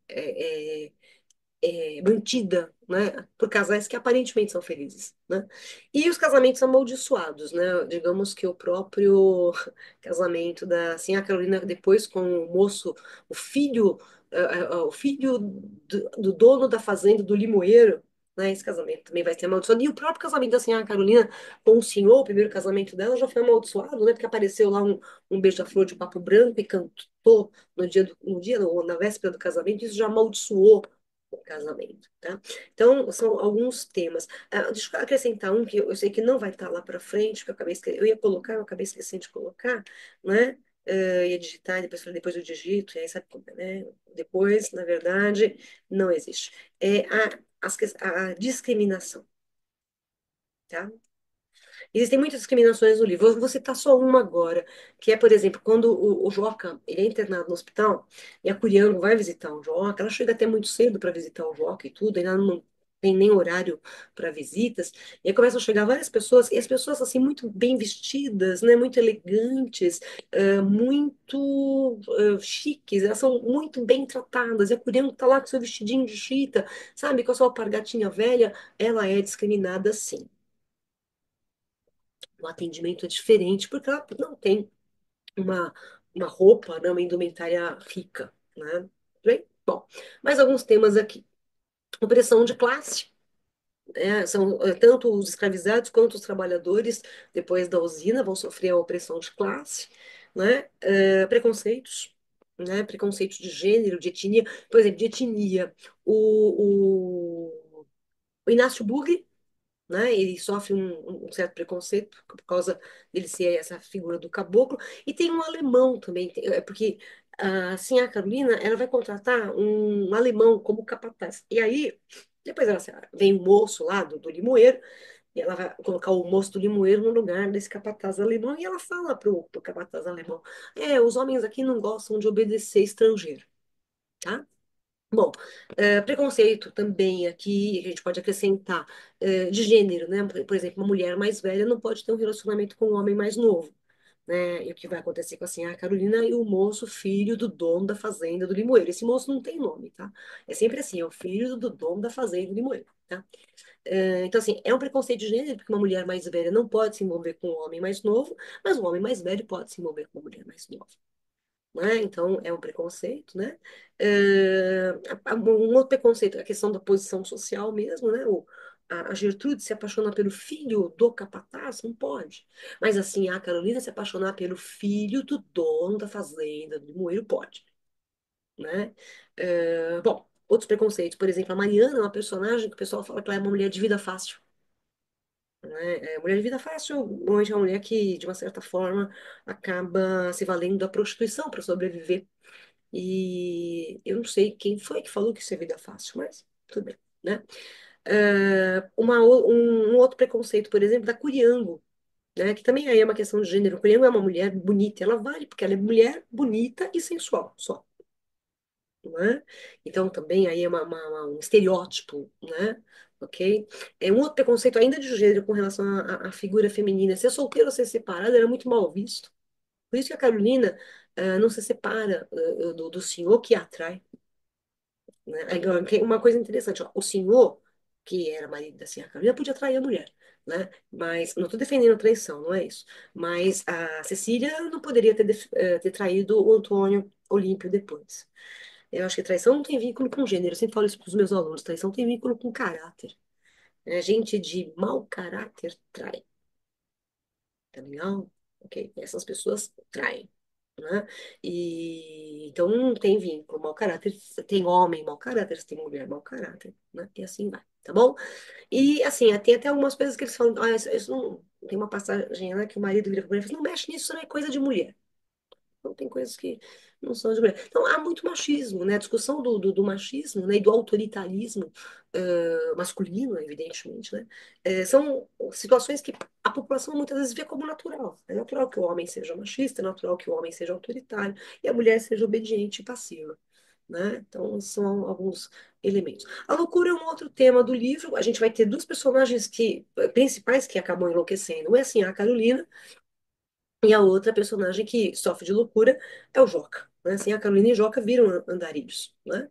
é mantida, né, por casais que aparentemente são felizes, né? E os casamentos amaldiçoados, né? Digamos que o próprio casamento da assim, a Carolina depois com o moço, o filho, o filho do dono da fazenda do limoeiro, né? Esse casamento também vai ser amaldiçoado. E o próprio casamento da senhora Carolina com o senhor, o primeiro casamento dela, já foi amaldiçoado, né? Porque apareceu lá um beija-flor de papo branco e cantou no dia, ou na véspera do casamento, isso já amaldiçoou o casamento, tá? Então, são alguns temas. Deixa eu acrescentar um que eu sei que não vai estar lá para frente, que eu ia colocar, eu acabei esquecendo de colocar, né? Ia digitar, depois eu digito, e aí sabe como é, né? Depois, na verdade, não existe. A discriminação, tá? Existem muitas discriminações no livro. Eu vou citar só uma agora, que é, por exemplo, quando o Joca ele é internado no hospital e a Curiango vai visitar o Joca, ela chega até muito cedo para visitar o Joca e tudo, ainda não tem nem horário para visitas, e aí começam a chegar várias pessoas, e as pessoas assim muito bem vestidas, né, muito elegantes, muito chiques, elas são muito bem tratadas, e a Curiango tá lá com seu vestidinho de chita, sabe, com a sua alpargatinha velha, ela é discriminada sim. O atendimento é diferente, porque ela não tem uma, uma roupa, né, uma indumentária rica, né? Bem, bom, mais alguns temas aqui. Opressão de classe, né? São tanto os escravizados quanto os trabalhadores, depois da usina, vão sofrer a opressão de classe, né? Preconceitos, né? Preconceitos de gênero, de etnia. Por exemplo, de etnia. O Inácio Bugre, né? Ele sofre um certo preconceito por causa dele ser essa figura do caboclo. E tem um alemão também, porque assim a Carolina ela vai contratar um alemão como capataz. E aí, depois vem o moço lá do limoeiro, e ela vai colocar o moço do limoeiro no lugar desse capataz alemão, e ela fala pro capataz alemão: os homens aqui não gostam de obedecer estrangeiro. Tá? Bom, preconceito também aqui, a gente pode acrescentar, de gênero, né? Por exemplo, uma mulher mais velha não pode ter um relacionamento com um homem mais novo, né? E o que vai acontecer com assim, a Carolina e o moço, filho do dono da fazenda do Limoeiro. Esse moço não tem nome, tá? É sempre assim, é o filho do dono da fazenda do Limoeiro, tá? Então, assim, é um preconceito de gênero, porque uma mulher mais velha não pode se envolver com um homem mais novo, mas um homem mais velho pode se envolver com uma mulher mais nova, né? Então, é um preconceito, né? Um outro preconceito, a questão da posição social mesmo, né? A Gertrude se apaixona pelo filho do capataz, não pode. Mas, assim, a Carolina se apaixonar pelo filho do dono da fazenda, do limoeiro, pode, né? Bom, outros preconceitos, por exemplo, a Mariana é uma personagem que o pessoal fala que ela é uma mulher de vida fácil, né? Mulher de vida fácil, normalmente é uma mulher que, de uma certa forma, acaba se valendo da prostituição para sobreviver. E eu não sei quem foi que falou que isso é vida fácil, mas tudo bem, né? Um outro preconceito, por exemplo, da Curiango, né? Que também aí é uma questão de gênero. Curiango é uma mulher bonita, ela vale porque ela é mulher bonita e sensual, só, não é? Então também aí é um estereótipo, né? Ok? Um outro preconceito ainda de gênero com relação à figura feminina. Ser solteiro ou ser separado era muito mal visto. Por isso que a Carolina não se separa do senhor que a atrai. Né? Agora, uma coisa interessante, ó, o senhor, que era marido da senhora Carolina, podia trair a mulher, né? Mas, não estou defendendo a traição, não é isso. Mas a Cecília não poderia ter traído o Antônio Olímpio depois. Eu acho que traição não tem vínculo com gênero. Eu sempre falo isso para os meus alunos. Traição tem vínculo com caráter. Né? Gente de mau caráter trai. Tá legal? Ok. Essas pessoas traem. Né? E então não tem vínculo. Mau caráter, tem homem mau caráter, tem mulher mau caráter. Né? E assim vai. Tá bom? E assim, tem até algumas coisas que eles falam. Ah, isso não. Tem uma passagem lá que o marido vira para a mulher e fala: não mexe nisso, isso não é coisa de mulher. Então, tem coisas que não são de mulher. Então, há muito machismo, né? A discussão do machismo, né? E do autoritarismo masculino, evidentemente, né? São situações que a população muitas vezes vê como natural. É natural que o homem seja machista, é natural que o homem seja autoritário e a mulher seja obediente e passiva. Né? Então, são alguns elementos. A loucura é um outro tema do livro. A gente vai ter duas personagens principais que acabam enlouquecendo. Um é assim, a Carolina, e a outra personagem que sofre de loucura é o Joca. Né? Assim, a Carolina e Joca viram andarilhos. Né?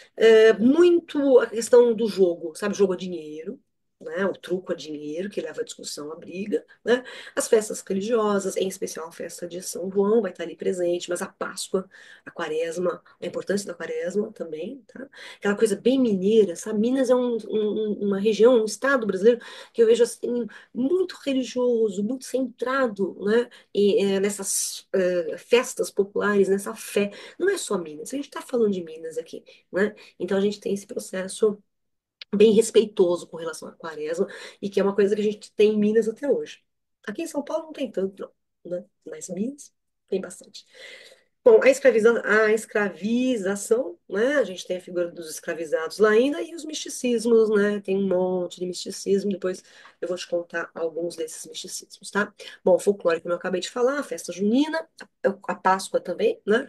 Muito a questão do jogo, sabe? Jogo a dinheiro, né? O truco a dinheiro, que leva à discussão, à briga, né? As festas religiosas, em especial a festa de São João, vai estar ali presente, mas a Páscoa, a Quaresma, a importância da Quaresma também, tá? Aquela coisa bem mineira, sabe? Minas é uma região, um estado brasileiro que eu vejo assim, muito religioso, muito centrado, né? Nessas festas populares, nessa fé. Não é só Minas, a gente está falando de Minas aqui, né? Então a gente tem esse processo bem respeitoso com relação à quaresma, e que é uma coisa que a gente tem em Minas até hoje. Aqui em São Paulo não tem tanto, não, né? Mas Minas tem bastante. Bom, a escravização, né? A gente tem a figura dos escravizados lá ainda e os misticismos, né? Tem um monte de misticismo, depois eu vou te contar alguns desses misticismos, tá? Bom, folclore, como eu acabei de falar, a festa junina, a Páscoa também, né?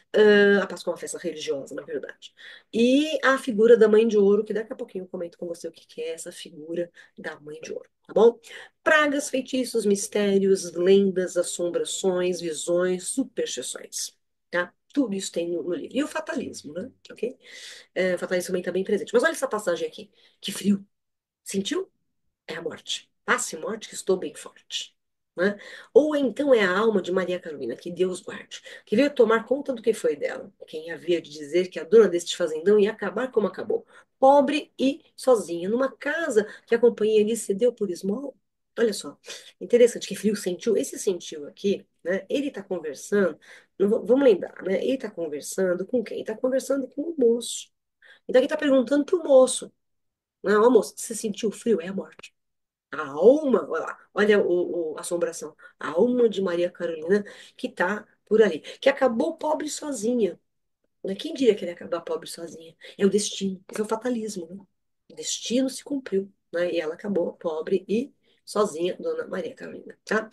A Páscoa é uma festa religiosa, na verdade. E a figura da Mãe de Ouro, que daqui a pouquinho eu comento com você o que que é essa figura da Mãe de Ouro, tá bom? Pragas, feitiços, mistérios, lendas, assombrações, visões, superstições, tá? Tudo isso tem no livro. E o fatalismo, né? Ok? O fatalismo também está bem presente. Mas olha essa passagem aqui. Que frio. Sentiu? É a morte. Passe morte, que estou bem forte. Né? Ou então é a alma de Maria Carolina, que Deus guarde, que veio tomar conta do que foi dela. Quem havia de dizer que a dona deste fazendão ia acabar como acabou, pobre e sozinha, numa casa que a companhia lhe cedeu por esmola? Olha só, interessante, que frio sentiu. Esse sentiu aqui, né? Ele está conversando, vamos lembrar, né? Ele está conversando com quem? Ele está conversando com o moço. Então ele está perguntando para o moço, né? Ô moço, você sentiu frio? É a morte. A alma, olha lá, olha a assombração, a alma de Maria Carolina que está por ali, que acabou pobre sozinha. Né? Quem diria que ele ia acabar pobre sozinha? É o destino, esse é o fatalismo. Né? O destino se cumpriu, né? E ela acabou pobre e sozinha, Dona Maria Carolina, tá?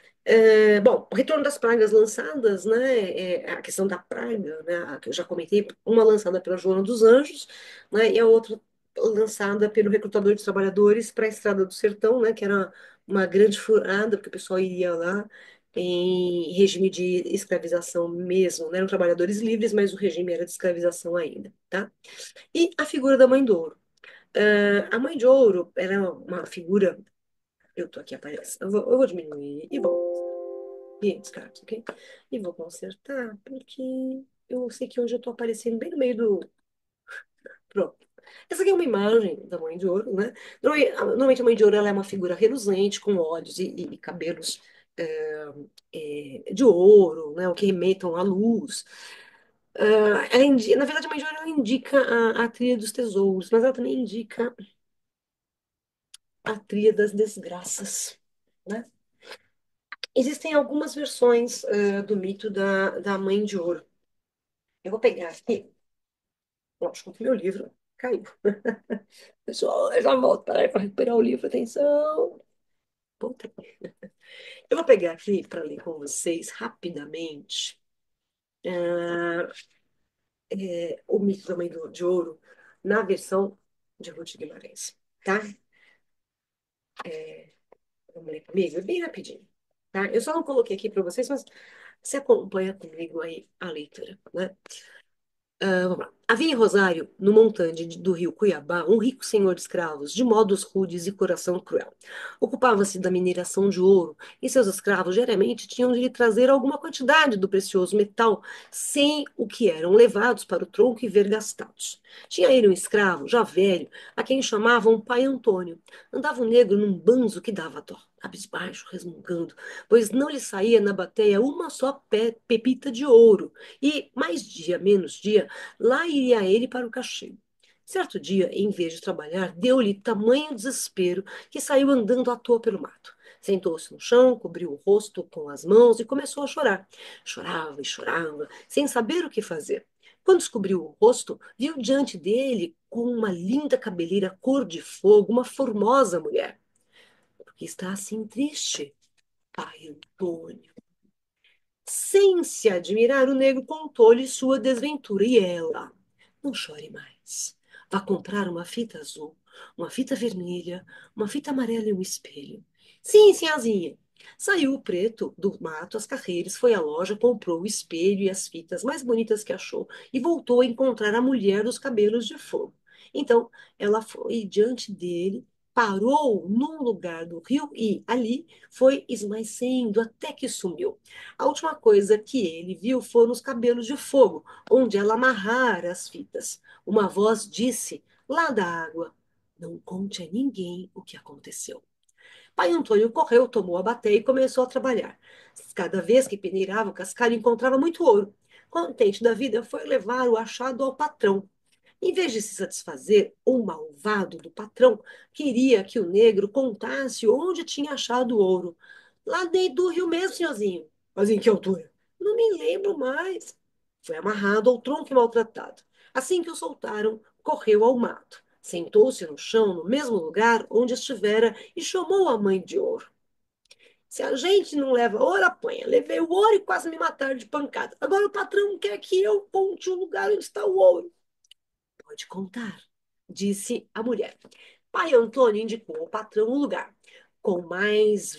Bom, o retorno das pragas lançadas, né? A questão da praga, né? A que eu já comentei, uma lançada pela Joana dos Anjos, né? E a outra lançada pelo Recrutador de Trabalhadores para a Estrada do Sertão, né? Que era uma grande furada, porque o pessoal iria lá em regime de escravização mesmo, né? Eram trabalhadores livres, mas o regime era de escravização ainda, tá? E a figura da Mãe de Ouro. A Mãe de Ouro era uma figura. Eu tô aqui, aparece. Eu vou diminuir e vou. E descarto, ok? E vou consertar, porque eu sei que hoje eu tô aparecendo bem no meio do. Pronto. Essa aqui é uma imagem da Mãe de Ouro, né? Normalmente a Mãe de Ouro ela é uma figura reluzente, com olhos e cabelos de ouro, né? O que remetam à luz. Na verdade, a Mãe de Ouro ela indica a trilha dos tesouros, mas ela também indica a trilha das desgraças, né? Existem algumas versões do mito da Mãe de Ouro. Eu vou pegar aqui. Lógico que meu livro caiu. Pessoal, eu já volto para recuperar o livro. Atenção. Puta. Eu vou pegar aqui para ler com vocês rapidamente ah, o mito da Mãe de Ouro na versão de Ruth Guimarães. Tá? Vamos ler comigo? É bem rapidinho. Tá? Eu só não coloquei aqui para vocês, mas você acompanha comigo aí a leitura. Né? Vamos lá. Havia em Rosário, no montante do rio Cuiabá, um rico senhor de escravos, de modos rudes e coração cruel. Ocupava-se da mineração de ouro, e seus escravos diariamente tinham de lhe trazer alguma quantidade do precioso metal, sem o que eram levados para o tronco e ver gastados. Tinha ele um escravo, já velho, a quem chamavam Pai Antônio. Andava o negro num banzo que dava dó, cabisbaixo, resmungando, pois não lhe saía na bateia uma só pepita de ouro, e, mais dia, menos dia, lá iria ele para o caixeiro. Certo dia, em vez de trabalhar, deu-lhe tamanho desespero que saiu andando à toa pelo mato. Sentou-se no chão, cobriu o rosto com as mãos e começou a chorar. Chorava e chorava, sem saber o que fazer. Quando descobriu o rosto, viu diante dele, com uma linda cabeleira cor de fogo, uma formosa mulher. Por que está assim triste, pai Antônio? Sem se admirar, o negro contou-lhe sua desventura e ela: Não chore mais. Vá comprar uma fita azul, uma fita vermelha, uma fita amarela e um espelho. Sim, sinhazinha. Saiu o preto do mato às carreiras, foi à loja, comprou o espelho e as fitas mais bonitas que achou e voltou a encontrar a mulher dos cabelos de fogo. Então, ela foi diante dele, parou num lugar do rio e ali foi esmaecendo até que sumiu. A última coisa que ele viu foram os cabelos de fogo, onde ela amarrara as fitas. Uma voz disse, lá da água, não conte a ninguém o que aconteceu. Pai Antônio correu, tomou a bateia e começou a trabalhar. Cada vez que peneirava o cascalho, encontrava muito ouro. Contente da vida, foi levar o achado ao patrão. Em vez de se satisfazer, o malvado do patrão queria que o negro contasse onde tinha achado o ouro. Lá dentro do rio mesmo, senhorzinho. Mas em que altura? Não me lembro mais. Foi amarrado ao tronco e maltratado. Assim que o soltaram, correu ao mato. Sentou-se no chão, no mesmo lugar onde estivera, e chamou a mãe de ouro. Se a gente não leva ouro, apanha. Levei o ouro e quase me mataram de pancada. Agora o patrão quer que eu conte o lugar onde está o ouro. Pode contar, disse a mulher. Pai Antônio indicou ao patrão o lugar. Com mais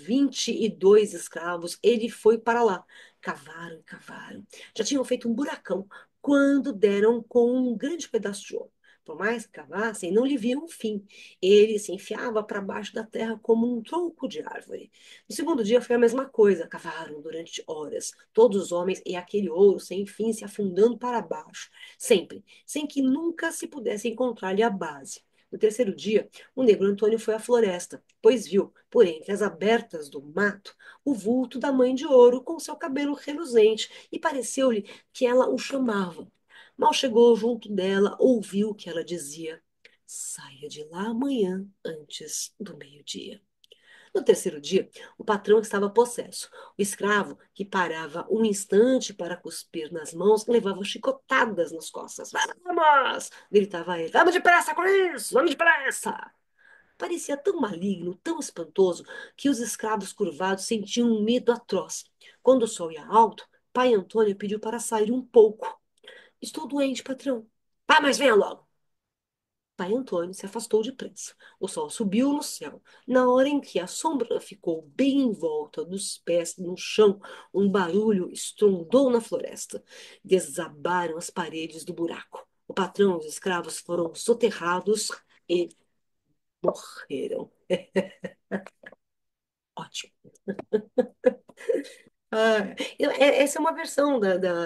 22 escravos, ele foi para lá. Cavaram e cavaram. Já tinham feito um buracão quando deram com um grande pedaço de ouro. Por mais que cavassem, não lhe viam o fim. Ele se enfiava para baixo da terra como um tronco de árvore. No segundo dia foi a mesma coisa. Cavaram durante horas. Todos os homens e aquele ouro sem fim se afundando para baixo. Sempre, sem que nunca se pudesse encontrar-lhe a base. No terceiro dia, o negro Antônio foi à floresta, pois viu, por entre as abertas do mato, o vulto da mãe de ouro com seu cabelo reluzente, e pareceu-lhe que ela o chamava. Mal chegou junto dela, ouviu o que ela dizia: Saia de lá amanhã, antes do meio-dia. No terceiro dia, o patrão estava possesso. O escravo, que parava um instante para cuspir nas mãos, levava chicotadas nas costas. Vamos! Gritava ele. Vamos depressa com isso! Vamos depressa! Parecia tão maligno, tão espantoso, que os escravos curvados sentiam um medo atroz. Quando o sol ia alto, pai Antônio pediu para sair um pouco. Estou doente, patrão. Pá, mas venha logo. Pai Antônio se afastou depressa. O sol subiu no céu. Na hora em que a sombra ficou bem em volta dos pés no chão, um barulho estrondou na floresta. Desabaram as paredes do buraco. O patrão e os escravos foram soterrados e morreram. Ótimo. Essa é uma versão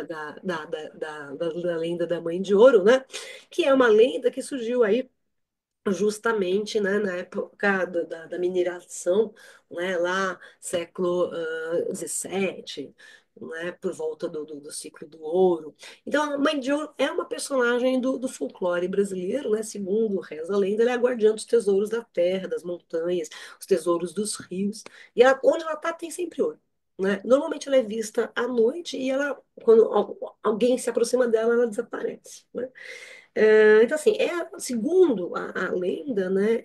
da lenda da Mãe de Ouro, né? Que é uma lenda que surgiu aí justamente, né, na época da mineração, né, lá século XVII, né, por volta do ciclo do ouro. Então, a Mãe de Ouro é uma personagem do folclore brasileiro, né, segundo reza a lenda, ela é a guardiã dos tesouros da terra, das montanhas, os tesouros dos rios, e onde ela está tem sempre ouro. Né? Normalmente ela é vista à noite e ela, quando alguém se aproxima dela, ela desaparece. Né? Então, assim, segundo a lenda, né,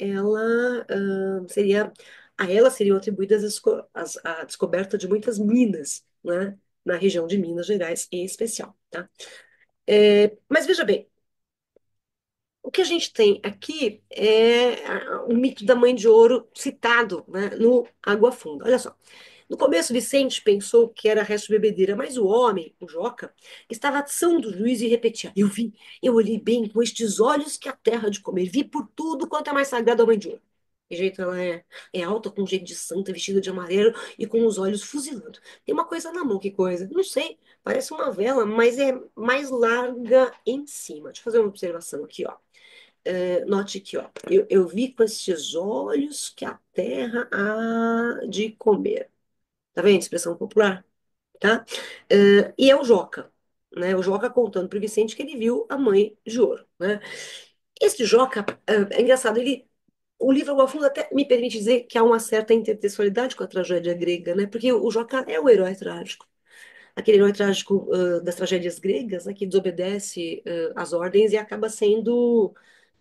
a ela seriam atribuídas a descoberta de muitas minas, né, na região de Minas Gerais em especial, tá? Mas veja bem, o que a gente tem aqui é o mito da Mãe de Ouro citado, né, no Água Funda. Olha só. No começo, Vicente pensou que era resto de bebedeira, mas o homem, o Joca, estava atiçando do juiz e repetia: Eu vi, eu olhei bem com estes olhos que a terra de comer, vi por tudo quanto é mais sagrado a mãe de ouro. Que jeito ela é alta, com jeito de santa, vestida de amarelo e com os olhos fuzilando. Tem uma coisa na mão, que coisa? Não sei, parece uma vela, mas é mais larga em cima. Deixa eu fazer uma observação aqui, ó. Note aqui, ó. Eu vi com estes olhos que a terra há de comer. Tá vendo? Expressão popular, tá? E é o Joca, né? O Joca contando para o Vicente que ele viu a mãe de ouro, né? Esse Joca, é engraçado, o livro Água Funda até me permite dizer que há uma certa intertextualidade com a tragédia grega, né? Porque o Joca é o herói trágico. Aquele herói trágico das tragédias gregas, né? Que desobedece às ordens e acaba sendo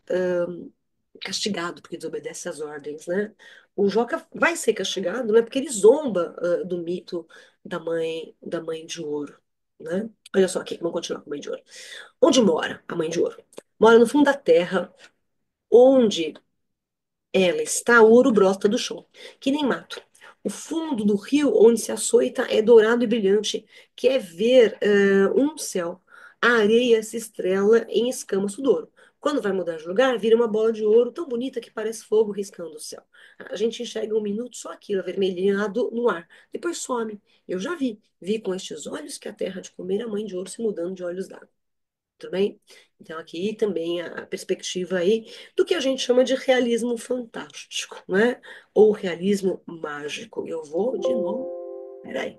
castigado porque desobedece às ordens, né? O Joca vai ser castigado, né? Porque ele zomba do mito da mãe de ouro, né? Olha só aqui, vamos continuar com a mãe de ouro. Onde mora a mãe de ouro? Mora no fundo da terra, onde ela está, o ouro brota do chão, que nem mato. O fundo do rio onde se açoita é dourado e brilhante, que é ver um céu. A areia se estrela em escamas do ouro. Quando vai mudar de lugar, vira uma bola de ouro tão bonita que parece fogo riscando o céu. A gente enxerga um minuto só aquilo, avermelhado no ar. Depois some. Eu já vi. Vi com estes olhos que a terra de comer a mãe de ouro se mudando de olhos d'água. Tudo bem? Então, aqui também a perspectiva aí do que a gente chama de realismo fantástico, né? Ou realismo mágico. Eu vou de novo. Peraí.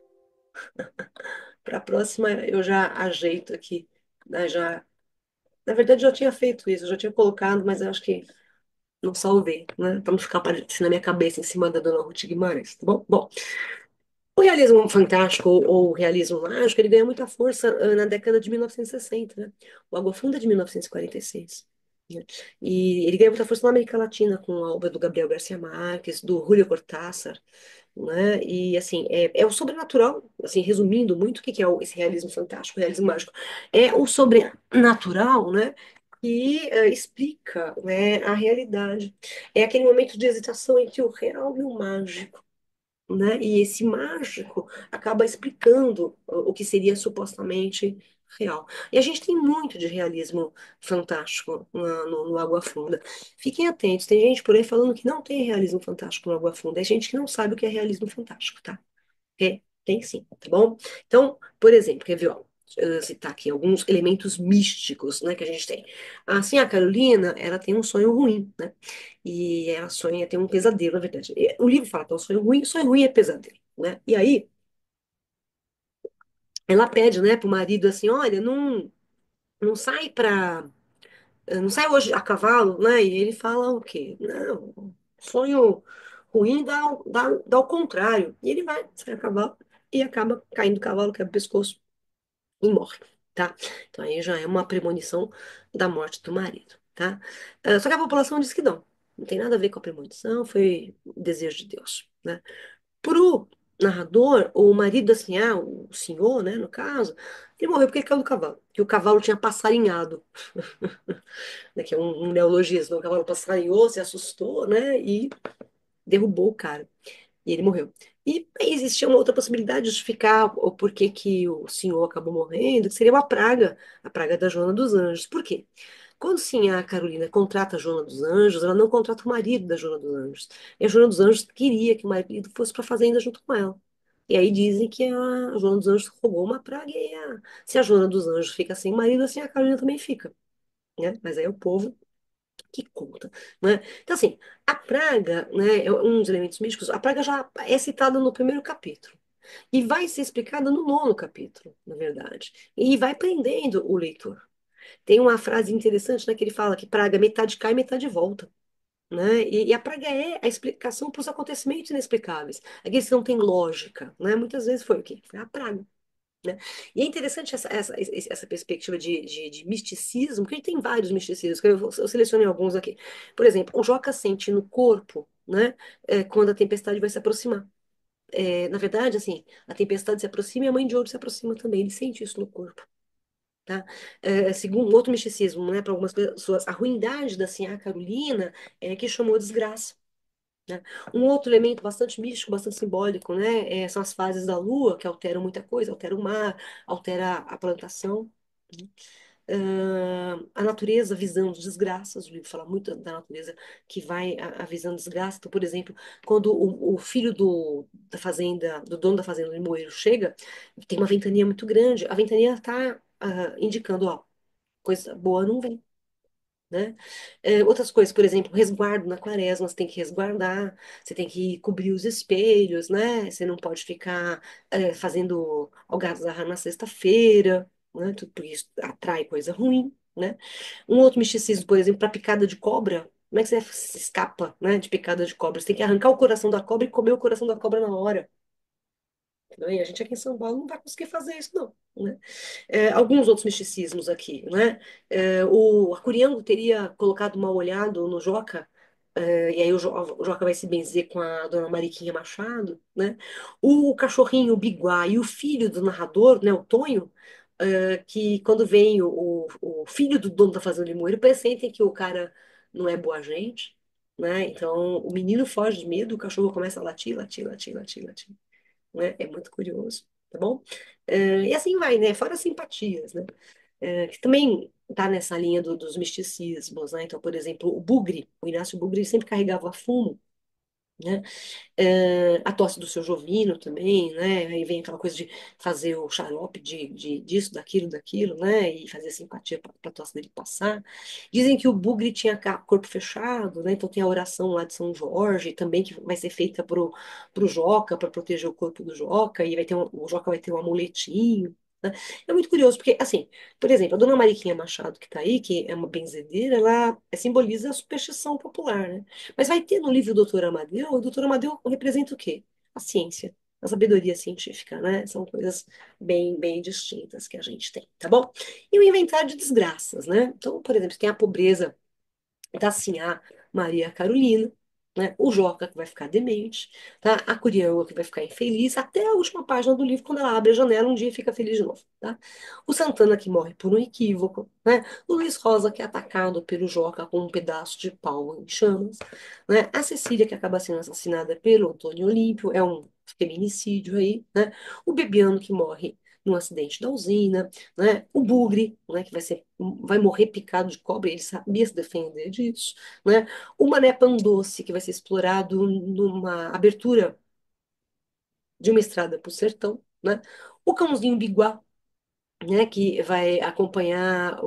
Para a próxima eu já ajeito aqui. Né? Já, na verdade, eu já tinha feito isso, eu já tinha colocado, mas eu acho que não salvei, né? Para não ficar aparecendo na minha cabeça em cima da Dona Ruth Guimarães, tá bom? Bom, o realismo fantástico ou o realismo mágico, ele ganha muita força na década de 1960, né? O Água Funda é de 1946. Né? E ele ganha muita força na América Latina com a obra do Gabriel Garcia Marques, do Julio Cortázar, né? E assim, é o sobrenatural, assim, resumindo muito, o que que é esse realismo fantástico, o realismo mágico? É o sobrenatural, né? Que explica, né, a realidade. É aquele momento de hesitação entre o real e o mágico, né? E esse mágico acaba explicando o que seria supostamente real. E a gente tem muito de realismo fantástico no Água Funda. Fiquem atentos, tem gente por aí falando que não tem realismo fantástico no Água Funda. É gente que não sabe o que é realismo fantástico, tá? Tem sim, tá bom? Então, por exemplo, quer ver, ó, citar aqui alguns elementos místicos, né, que a gente tem. Assim, a Carolina, ela tem um sonho ruim, né? E ela sonha, tem um pesadelo, na verdade. O livro fala que é um sonho ruim é pesadelo, né? E aí, ela pede, né, pro marido assim, olha, não sai não sai hoje a cavalo, né? E ele fala o quê? Não, sonho ruim dá o contrário. E ele vai, sai a cavalo e acaba caindo do cavalo, quebra o pescoço e morre, tá? Então aí já é uma premonição da morte do marido, tá? Só que a população diz que não. Não tem nada a ver com a premonição, foi desejo de Deus, né? Pro narrador, o marido assim, o senhor, né, no caso, ele morreu porque ele caiu do cavalo, que o cavalo tinha passarinhado, né, que é um neologismo, o cavalo passarinhou, se assustou, né, e derrubou o cara. E ele morreu. E existia uma outra possibilidade de justificar o porquê que o senhor acabou morrendo, que seria uma praga, a praga da Joana dos Anjos. Por quê? Quando sim a Carolina contrata a Joana dos Anjos, ela não contrata o marido da Joana dos Anjos. E a Joana dos Anjos queria que o marido fosse para a fazenda junto com ela. E aí dizem que a Joana dos Anjos roubou uma praga e se a Joana dos Anjos fica sem marido, assim a Carolina também fica, né? Mas aí é o povo que conta, né? Então, assim, a praga, né, é um dos elementos místicos, a praga já é citada no primeiro capítulo. E vai ser explicada no nono capítulo, na verdade. E vai prendendo o leitor. Tem uma frase interessante, né, que ele fala que praga metade cai, metade volta. Né? E a praga é a explicação para os acontecimentos inexplicáveis. Aqueles que não têm lógica. Né? Muitas vezes foi o quê? Foi a praga. Né? E é interessante essa perspectiva de misticismo, porque a gente tem vários misticismos, que eu selecionei alguns aqui. Por exemplo, o Joca sente no corpo, né, quando a tempestade vai se aproximar. Na verdade, assim, a tempestade se aproxima e a mãe de ouro se aproxima também. Ele sente isso no corpo. Tá? Segundo outro misticismo, né, para algumas pessoas, a ruindade da Sinhá Carolina é que chamou desgraça. né? Um outro elemento bastante místico, bastante simbólico, né, são as fases da lua, que alteram muita coisa, altera o mar, altera a plantação. Né? A natureza visando desgraças, o livro fala muito da natureza que vai avisando desgraça. Então, por exemplo, quando o filho da fazenda, do dono da fazenda de Limoeiro chega, tem uma ventania muito grande, a ventania está indicando, ó, coisa boa não vem, né? Outras coisas, por exemplo, resguardo na quaresma, você tem que resguardar, você tem que cobrir os espelhos, né? Você não pode ficar fazendo algazarra na sexta-feira, né? Tudo porque isso atrai coisa ruim, né? Um outro misticismo, por exemplo, para picada de cobra, como é que você se escapa, né, de picada de cobra? Você tem que arrancar o coração da cobra e comer o coração da cobra na hora. Né? E a gente aqui em São Paulo não vai conseguir fazer isso, não. Né? Alguns outros misticismos aqui, né? O Acuriango teria colocado mal olhado no Joca, e aí o Joca vai se benzer com a dona Mariquinha Machado, né? O cachorrinho, o Biguá e o filho do narrador, né, o Tonho, que quando vem o filho do dono da fazenda de Limoeiro, pressentem que o cara não é boa gente, né? Então o menino foge de medo, o cachorro começa a latir, latir, latir, latir, latir, né? É muito curioso, tá bom? E assim vai, né? Fora as simpatias, né? Que também tá nessa linha dos misticismos, né? Então, por exemplo, o Bugre, o Inácio Bugre, ele sempre carregava fumo, né? A tosse do seu Jovino também, né? Aí vem aquela coisa de fazer o xarope disso, daquilo, né? E fazer simpatia para a tosse dele passar. Dizem que o Bugre tinha corpo fechado, né? Então tem a oração lá de São Jorge, também que vai ser feita pro Joca, para proteger o corpo do Joca, e vai ter o Joca vai ter um amuletinho. Né? É muito curioso, porque, assim, por exemplo, a dona Mariquinha Machado, que está aí, que é uma benzedeira, ela simboliza a superstição popular, né? Mas vai ter no livro do Doutor Amadeu, o Doutor Amadeu representa o quê? A ciência, a sabedoria científica, né? São coisas bem, bem distintas que a gente tem, tá bom? E o inventário de desgraças, né? Então, por exemplo, tem a pobreza da Sinhá Maria Carolina, né? O Joca, que vai ficar demente, tá? A Curianga, que vai ficar infeliz, até a última página do livro, quando ela abre a janela, um dia fica feliz de novo, tá? O Santana, que morre por um equívoco, né? O Luiz Rosa, que é atacado pelo Joca com um pedaço de pau em chamas, né? A Cecília, que acaba sendo assassinada pelo Antônio Olímpio, é um feminicídio aí, né? O Bebiano, que morre num acidente da usina, né? O Bugre, né, que vai morrer picado de cobra, ele sabia se defender disso, né? O Mané Pandoce, que vai ser explorado numa abertura de uma estrada para o sertão, né? O Cãozinho Biguá, né, que vai acompanhar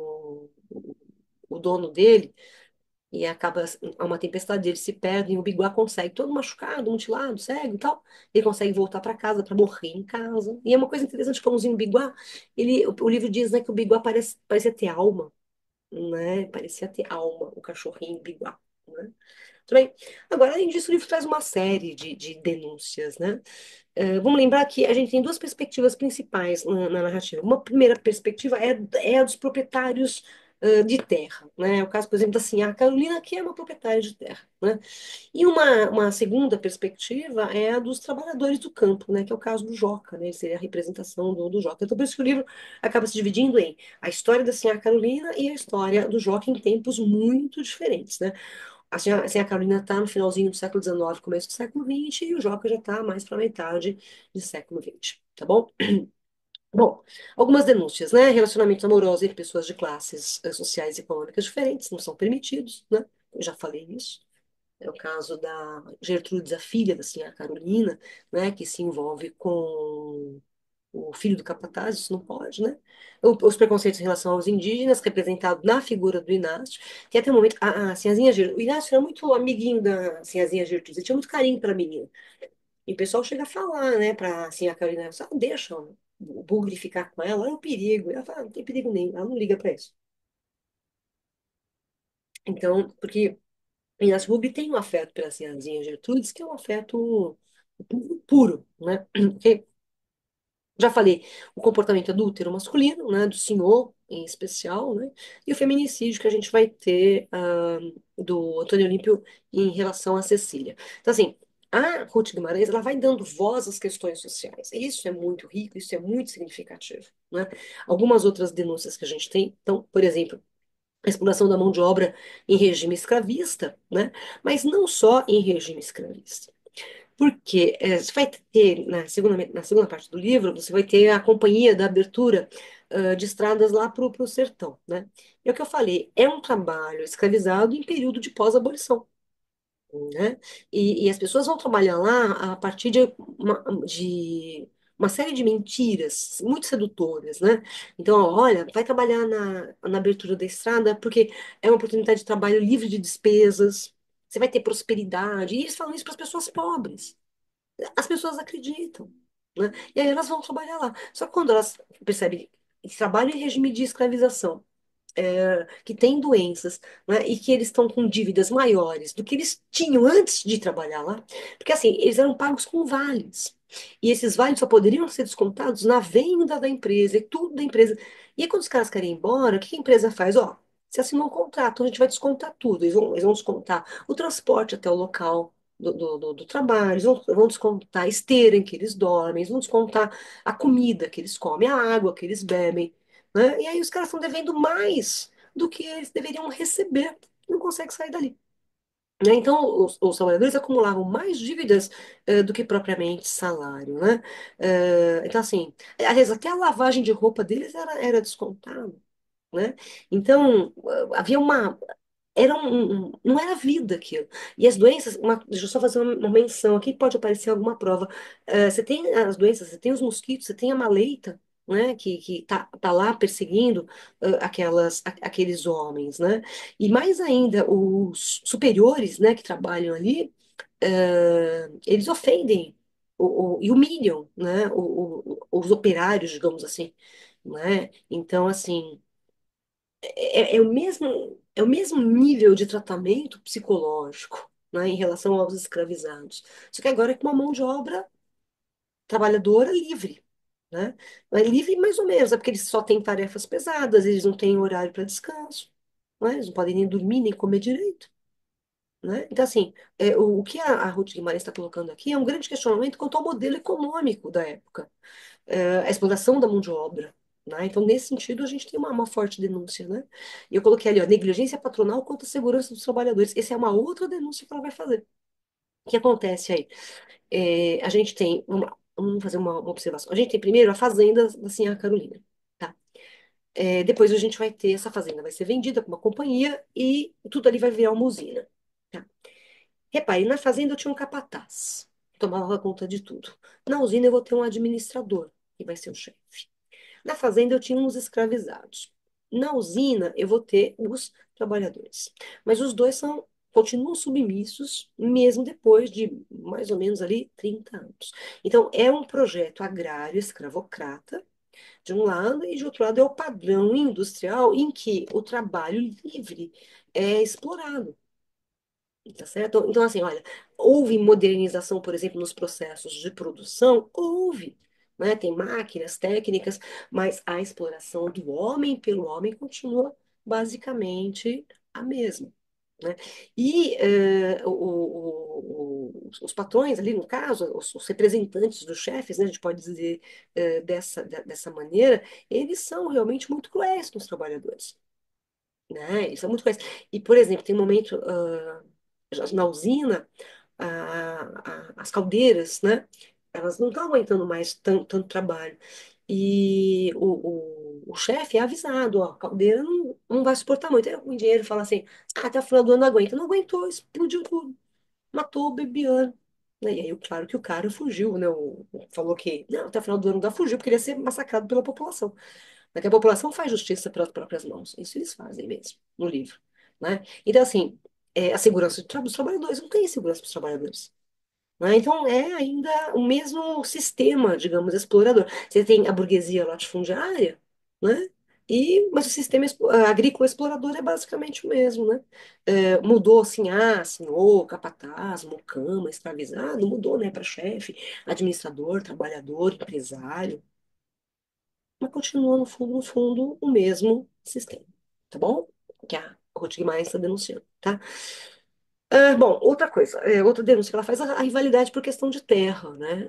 o dono dele e acaba há uma tempestade, eles se perdem, o Biguá consegue, todo machucado, mutilado, cego e tal, ele consegue voltar para casa para morrer em casa. E é uma coisa interessante, o Cãozinho Biguá, o livro diz, né, que o Biguá parecia ter alma, né? Parecia ter alma, o cachorrinho Biguá, né? Tudo bem. Agora, além disso, o livro traz uma série de denúncias, né? Vamos lembrar que a gente tem duas perspectivas principais na narrativa. Uma primeira perspectiva é a dos proprietários de terra, né? O caso, por exemplo, da Sinhá Carolina, que é uma proprietária de terra, né? E uma segunda perspectiva é a dos trabalhadores do campo, né? Que é o caso do Joca, né? Ele seria a representação do Joca. Então, por isso que o livro acaba se dividindo em a história da Sinhá Carolina e a história do Joca em tempos muito diferentes, né? A Carolina está no finalzinho do século XIX, começo do século XX, e o Joca já está mais para a metade do século XX, tá bom? Bom, algumas denúncias, né? Relacionamentos amorosos entre pessoas de classes sociais e econômicas diferentes não são permitidos, né? Eu já falei isso. É o caso da Gertrudes, a filha da senhora Carolina, né? Que se envolve com o filho do capataz, isso não pode, né? Os preconceitos em relação aos indígenas, representado na figura do Inácio, que até o momento, a Sinhazinha Gertrudes, o Inácio era muito amiguinho da Sinhazinha Gertrudes, ele tinha muito carinho pela menina. E o pessoal chega a falar, né, pra Sinhá Carolina, só deixa o Bugre ficar com ela, é um perigo. E ela fala, não tem perigo nenhum, ela não liga pra isso. Então, porque o Inácio Bugre tem um afeto pela Sinhazinha Gertrudes, que é um afeto puro, né? Já falei, o comportamento adúltero masculino, né, do senhor em especial, né, e o feminicídio que a gente vai ter do Antônio Olímpio em relação à Cecília. Então, assim, a Ruth Guimarães, ela vai dando voz às questões sociais. E isso é muito rico, isso é muito significativo, né? Algumas outras denúncias que a gente tem, então, por exemplo, a exploração da mão de obra em regime escravista, né? Mas não só em regime escravista. Porque você vai ter, na segunda parte do livro, você vai ter a companhia da abertura de estradas lá para o sertão, né? É o que eu falei, é um trabalho escravizado em período de pós-abolição, né? E as pessoas vão trabalhar lá a partir de uma série de mentiras muito sedutoras, né? Então, olha, vai trabalhar na abertura da estrada porque é uma oportunidade de trabalho livre de despesas, você vai ter prosperidade. E eles falam isso para as pessoas pobres. As pessoas acreditam, né? E aí elas vão trabalhar lá. Só que quando elas percebem que trabalham em regime de escravização, que têm doenças, né, e que eles estão com dívidas maiores do que eles tinham antes de trabalhar lá, porque assim, eles eram pagos com vales. E esses vales só poderiam ser descontados na venda da empresa, e tudo da empresa. E aí, quando os caras querem ir embora, o que a empresa faz? Ó, você assinou um contrato, a gente vai descontar tudo. Eles vão descontar o transporte até o local do trabalho, eles vão descontar a esteira em que eles dormem, eles vão descontar a comida que eles comem, a água que eles bebem, né? E aí os caras estão devendo mais do que eles deveriam receber. Não consegue sair dali. Né? Então, os trabalhadores acumulavam mais dívidas do que propriamente salário, né? Então, assim, aliás, até a lavagem de roupa deles era descontada, né? Então, havia uma não era vida aquilo. E as doenças, deixa eu só fazer uma menção aqui, pode aparecer alguma prova. Você tem as doenças, você tem os mosquitos, você tem a maleita, né, que tá lá perseguindo aqueles homens, né? E mais ainda, os superiores, né, que trabalham ali, eles ofendem e humilham, né, os operários, digamos assim, né? Então, assim é o mesmo nível de tratamento psicológico, né, em relação aos escravizados. Só que agora é com uma mão de obra trabalhadora livre, né? É livre mais ou menos, é porque eles só têm tarefas pesadas, eles não têm horário para descanso, né? Eles não podem nem dormir, nem comer direito. Né? Então, assim, o que a Ruth Guimarães está colocando aqui é um grande questionamento quanto ao modelo econômico da época, a exploração da mão de obra. Né? Então, nesse sentido, a gente tem uma forte denúncia. Né? E eu coloquei ali, ó, negligência patronal contra a segurança dos trabalhadores. Essa é uma outra denúncia que ela vai fazer. O que acontece aí? A gente tem, vamos fazer uma observação. A gente tem primeiro a fazenda da Sinhá Carolina. Tá? Depois a gente vai ter essa fazenda, vai ser vendida para uma companhia e tudo ali vai virar uma usina. Tá? Repare, na fazenda eu tinha um capataz, que tomava conta de tudo. Na usina eu vou ter um administrador, que vai ser o chefe. Na fazenda eu tinha uns escravizados. Na usina eu vou ter os trabalhadores. Mas os dois continuam submissos, mesmo depois de mais ou menos ali 30 anos. Então, é um projeto agrário escravocrata, de um lado, e de outro lado é o padrão industrial em que o trabalho livre é explorado. Tá certo? Então, assim, olha, houve modernização, por exemplo, nos processos de produção? Houve, né? Tem máquinas, técnicas, mas a exploração do homem pelo homem continua basicamente a mesma, né? E os patrões ali, no caso, os representantes dos chefes, né, a gente pode dizer dessa maneira, eles são realmente muito cruéis com os trabalhadores, né? Isso é muito coisa. E, por exemplo, tem um momento na usina, as caldeiras, né? Elas não estão aguentando mais tanto trabalho. E o chefe é avisado, ó, a caldeira não vai suportar muito. Aí o engenheiro fala assim, até o final do ano não aguenta. Não aguentou, explodiu tudo. Matou o Bebiano. Né? E aí, claro que o cara fugiu, né? Falou que não, até o final do ano não dá, fugiu, porque ele ia ser massacrado pela população. Porque a população faz justiça pelas próprias mãos. Isso eles fazem mesmo, no livro. Né? Então, assim, a segurança dos trabalhadores não tem segurança para os trabalhadores. Né? Então, é ainda o mesmo sistema, digamos, explorador. Você tem a burguesia latifundiária, né? Mas o sistema agrícola explorador é basicamente o mesmo, né? Mudou assim, senhor, capataz, mocama, escravizado, mudou, né, para chefe, administrador, trabalhador, empresário, mas continua no fundo, o mesmo sistema, tá bom? Que a Ruth Guimarães está denunciando, tá? Bom, outra coisa, outra denúncia que ela faz é a rivalidade por questão de terra, né?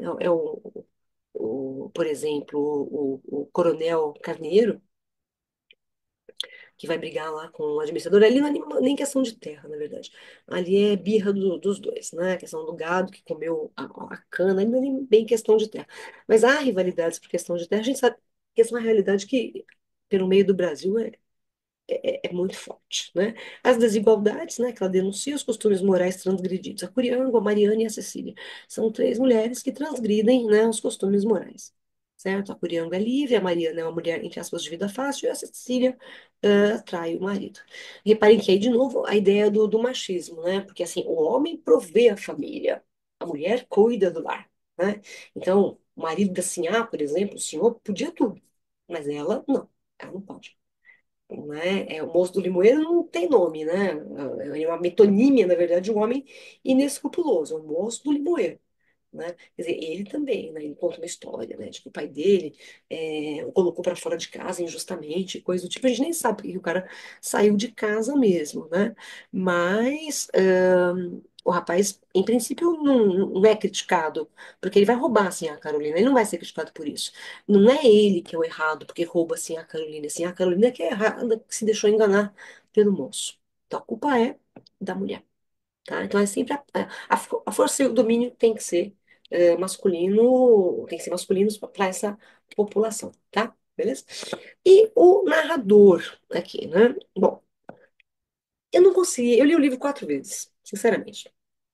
Por exemplo, o Coronel Carneiro, que vai brigar lá com o administrador. Ali não é nem questão de terra, na verdade. Ali é birra dos dois, né? A questão do gado que comeu a cana, ali não é nem bem questão de terra. Mas há rivalidades por questão de terra. A gente sabe que essa é uma realidade que, pelo meio do Brasil, é muito forte, né? As desigualdades, né, que ela denuncia os costumes morais transgredidos. A Curiango, a Mariana e a Cecília são três mulheres que transgridem, né, os costumes morais, certo? A Curiango é livre, a Mariana é uma mulher, entre aspas, de vida fácil, e a Cecília trai o marido. Reparem que aí, de novo, a ideia do machismo, né? Porque, assim, o homem provê a família, a mulher cuida do lar, né? Então, o marido da Sinhá, por exemplo, o senhor podia tudo, mas ela não pode, né? O moço do limoeiro não tem nome, né? É uma metonímia, na verdade, de um homem inescrupuloso, é o moço do limoeiro, né? Quer dizer, ele também, né? Ele conta uma história, né? De que o pai dele o colocou para fora de casa injustamente, coisa do tipo. A gente nem sabe porque que o cara saiu de casa mesmo, né? Mas o rapaz, em princípio, não é criticado, porque ele vai roubar assim a Carolina. Ele não vai ser criticado por isso. Não é ele que é o errado, porque rouba assim a Carolina. Assim, a Carolina que é errada, que se deixou enganar pelo moço. Então a culpa é da mulher. Tá? Então é sempre a força e o domínio tem que ser masculino, tem que ser masculinos para essa população, tá? Beleza? E o narrador aqui, né? Bom, eu não consegui, eu li o livro 4 vezes, sinceramente.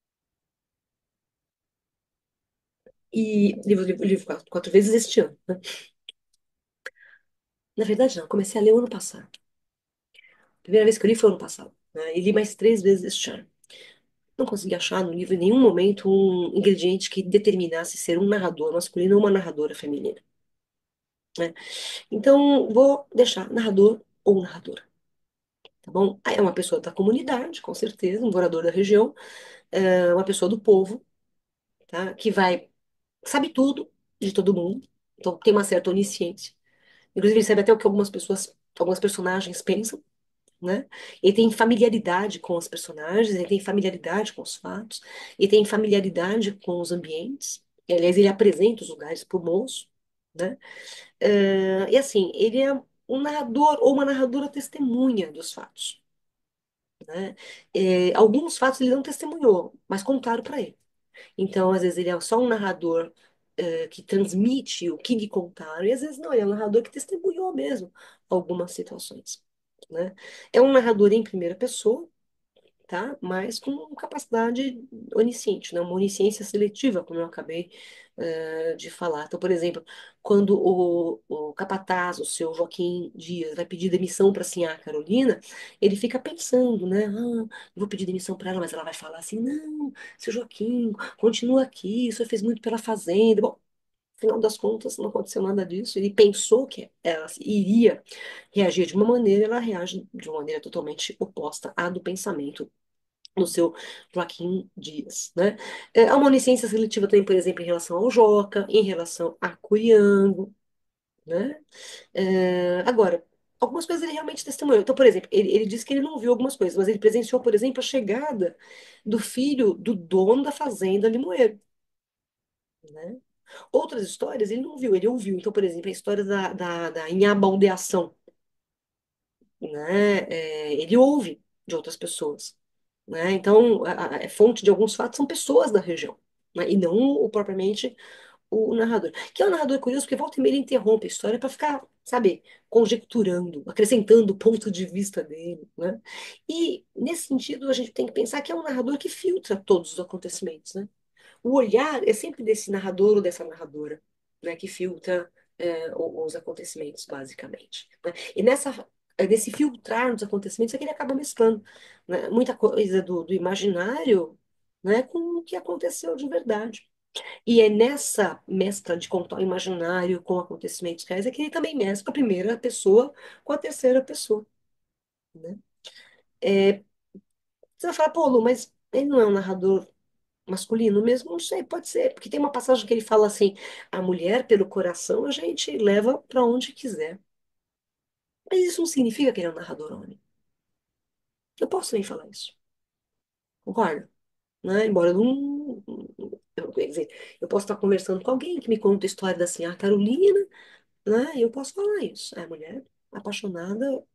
E li o livro 4 vezes este ano, né? Na verdade, não, comecei a ler o ano passado. A primeira vez que eu li foi o ano passado, né? E li mais 3 vezes este ano. Não consegui achar no livro em nenhum momento um ingrediente que determinasse ser um narrador masculino ou uma narradora feminina, né? Então, vou deixar narrador ou narradora, tá bom? Aí é uma pessoa da comunidade, com certeza, um morador da região, uma pessoa do povo, tá? Que sabe tudo de todo mundo, então tem uma certa onisciência. Inclusive, ele sabe até o que algumas personagens pensam, né? Ele tem familiaridade com os personagens, ele tem familiaridade com os fatos, ele tem familiaridade com os ambientes. Aliás, ele apresenta os lugares para o moço, né? E assim, ele é um narrador ou uma narradora testemunha dos fatos, né? Alguns fatos ele não testemunhou, mas contaram para ele. Então, às vezes, ele é só um narrador que transmite o que lhe contaram, e às vezes não, ele é um narrador que testemunhou mesmo algumas situações, né? É um narrador em primeira pessoa, tá? Mas com capacidade onisciente, né? Uma onisciência seletiva, como eu acabei de falar. Então, por exemplo, quando o capataz, o seu Joaquim Dias, vai pedir demissão para a Carolina, ele fica pensando, né? Eu vou pedir demissão para ela, mas ela vai falar assim: não, seu Joaquim, continua aqui, o senhor fez muito pela fazenda. Bom, no final das contas, não aconteceu nada disso. Ele pensou que ela iria reagir de uma maneira, ela reage de uma maneira totalmente oposta à do pensamento no seu Joaquim Dias, né? Há uma onisciência seletiva também, por exemplo, em relação ao Joca, em relação a Curiango, né? Agora, algumas coisas ele realmente testemunhou. Então, por exemplo, ele disse que ele não viu algumas coisas, mas ele presenciou, por exemplo, a chegada do filho do dono da fazenda Limoeiro, né? Outras histórias ele não viu, ele ouviu. Então, por exemplo, a história da Inhabaldeação, né? Ele ouve de outras pessoas, né? Então, a fonte de alguns fatos são pessoas da região, né? E não propriamente o narrador. Que é um narrador curioso, porque volta e meia ele interrompe a história para ficar, sabe, conjecturando, acrescentando o ponto de vista dele, né? E, nesse sentido, a gente tem que pensar que é um narrador que filtra todos os acontecimentos, né? O olhar é sempre desse narrador ou dessa narradora, né, que filtra os acontecimentos, basicamente, né? E nesse filtrar dos acontecimentos é que ele acaba mesclando, né, muita coisa do imaginário, né, com o que aconteceu de verdade. E é nessa mescla de contar o imaginário com acontecimentos reais é que ele também mescla a primeira pessoa com a terceira pessoa, né? Você vai falar, pô, Lu, mas ele não é um narrador masculino mesmo? Não sei, pode ser, porque tem uma passagem que ele fala assim: a mulher, pelo coração, a gente leva para onde quiser. Mas isso não significa que ele é um narrador homem. Eu posso também falar isso, concorda? Né? Embora eu não. Quer dizer, eu posso estar conversando com alguém que me conta a história da Carolina, né? E eu posso falar isso. É a mulher apaixonada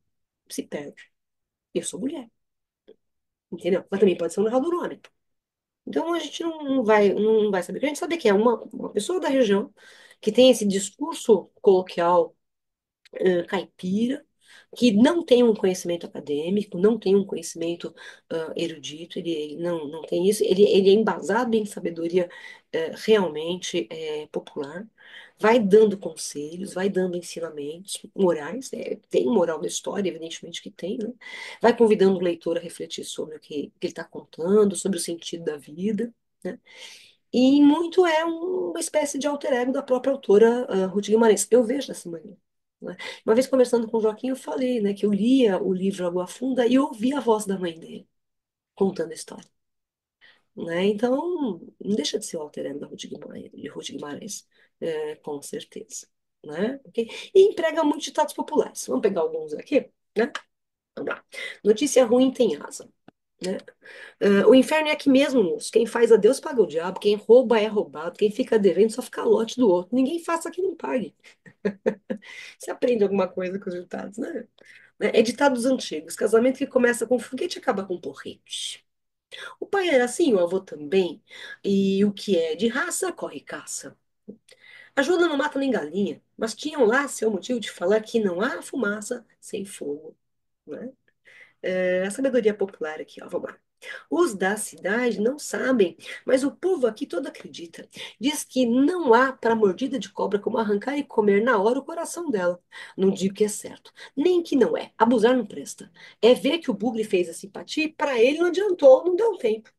se perde. Eu sou mulher, entendeu? Mas também pode ser um narrador homem. Então a gente não vai saber. A gente sabe que é uma pessoa da região que tem esse discurso coloquial caipira, que não tem um conhecimento acadêmico, não tem um conhecimento erudito, ele não tem isso, ele é embasado em sabedoria realmente popular, vai dando conselhos, vai dando ensinamentos morais, tem moral da história, evidentemente que tem, né? Vai convidando o leitor a refletir sobre o que ele está contando, sobre o sentido da vida, né? E muito é uma espécie de alter ego da própria autora Ruth Guimarães. Eu vejo dessa maneira, né? Uma vez conversando com o Joaquim, eu falei, né, que eu lia o livro Água Funda e eu ouvia a voz da mãe dele contando a história, né? Então, não deixa de ser o alter ego da Ruth Guimarães, com certeza, né? Ok? E emprega muitos ditados populares. Vamos pegar alguns aqui, né? Vamos lá. Notícia ruim tem asa. Né? O inferno é aqui mesmo, moço. Quem faz a Deus paga o diabo, quem rouba é roubado, quem fica devendo só fica lote do outro. Ninguém faça que não pague. Você aprende alguma coisa com os ditados, né? É ditados antigos. Casamento que começa com foguete acaba com porrete. O pai era assim, o avô também. E o que é de raça, corre caça. Ajuda não mata nem galinha, mas tinham lá seu motivo de falar que não há fumaça sem fogo, né? A sabedoria popular aqui, ó, vamos lá. Os da cidade não sabem, mas o povo aqui todo acredita. Diz que não há para mordida de cobra como arrancar e comer na hora o coração dela. Não digo que é certo, nem que não é. Abusar não presta. É ver que o bugre fez a simpatia e para ele não adiantou, não deu tempo.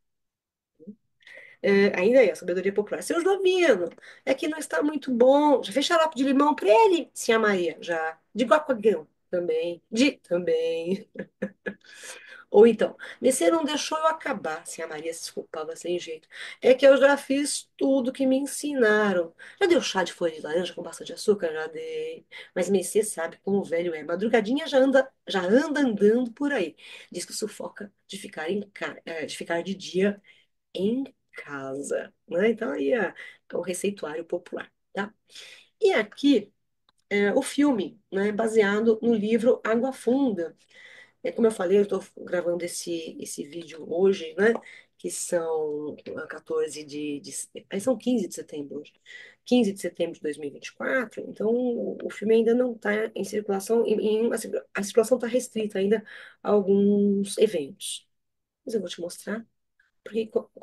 Ainda é a sabedoria popular. Seu Jovino, é que não está muito bom. Já fez xarope de limão para ele? Sim, a Maria, já. De guacuagão? Também. De? Também. Ou então, você não deixou eu acabar, se a Maria se desculpava sem jeito. É que eu já fiz tudo que me ensinaram. Já deu chá de folha de laranja com bastante açúcar? Já dei. Mas Messê sabe como o velho é. Madrugadinha já anda andando por aí. Diz que sufoca de ficar de dia em casa. Né? Então aí é o receituário popular, tá? E aqui o filme, né, baseado no livro Água Funda. Como eu falei, eu estou gravando esse vídeo hoje, né? Que são 14 são 15 de setembro hoje. 15 de setembro de 2024. Então, o filme ainda não está em circulação, a circulação está restrita ainda a alguns eventos. Mas eu vou te mostrar, porque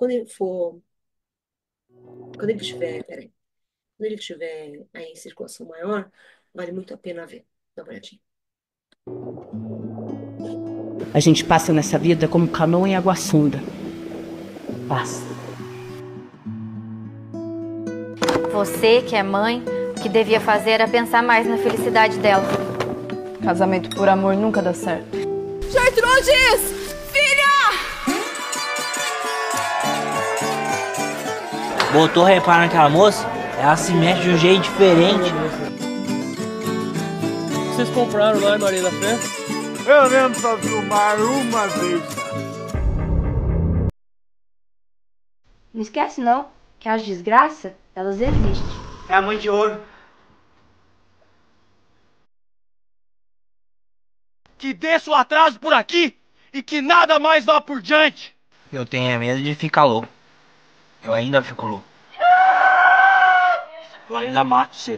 quando ele estiver, peraí, quando ele estiver aí em circulação maior, vale muito a pena ver. Dá uma olhadinha. A gente passa nessa vida como canoa em água funda. Passa. Você, que é mãe, o que devia fazer era pensar mais na felicidade dela. Casamento por amor nunca dá certo. Gertrudes! Filha! Botou reparo naquela moça? Ela se mexe de um jeito diferente. Vocês compraram lá em Maria da Fé? Eu mesmo só vi o mar uma vez. Não esquece não, que as desgraças, elas existem. É a mãe de ouro. Que desça o atraso por aqui e que nada mais vá por diante. Eu tenho medo de ficar louco. Eu ainda fico louco. Eu ainda mato você.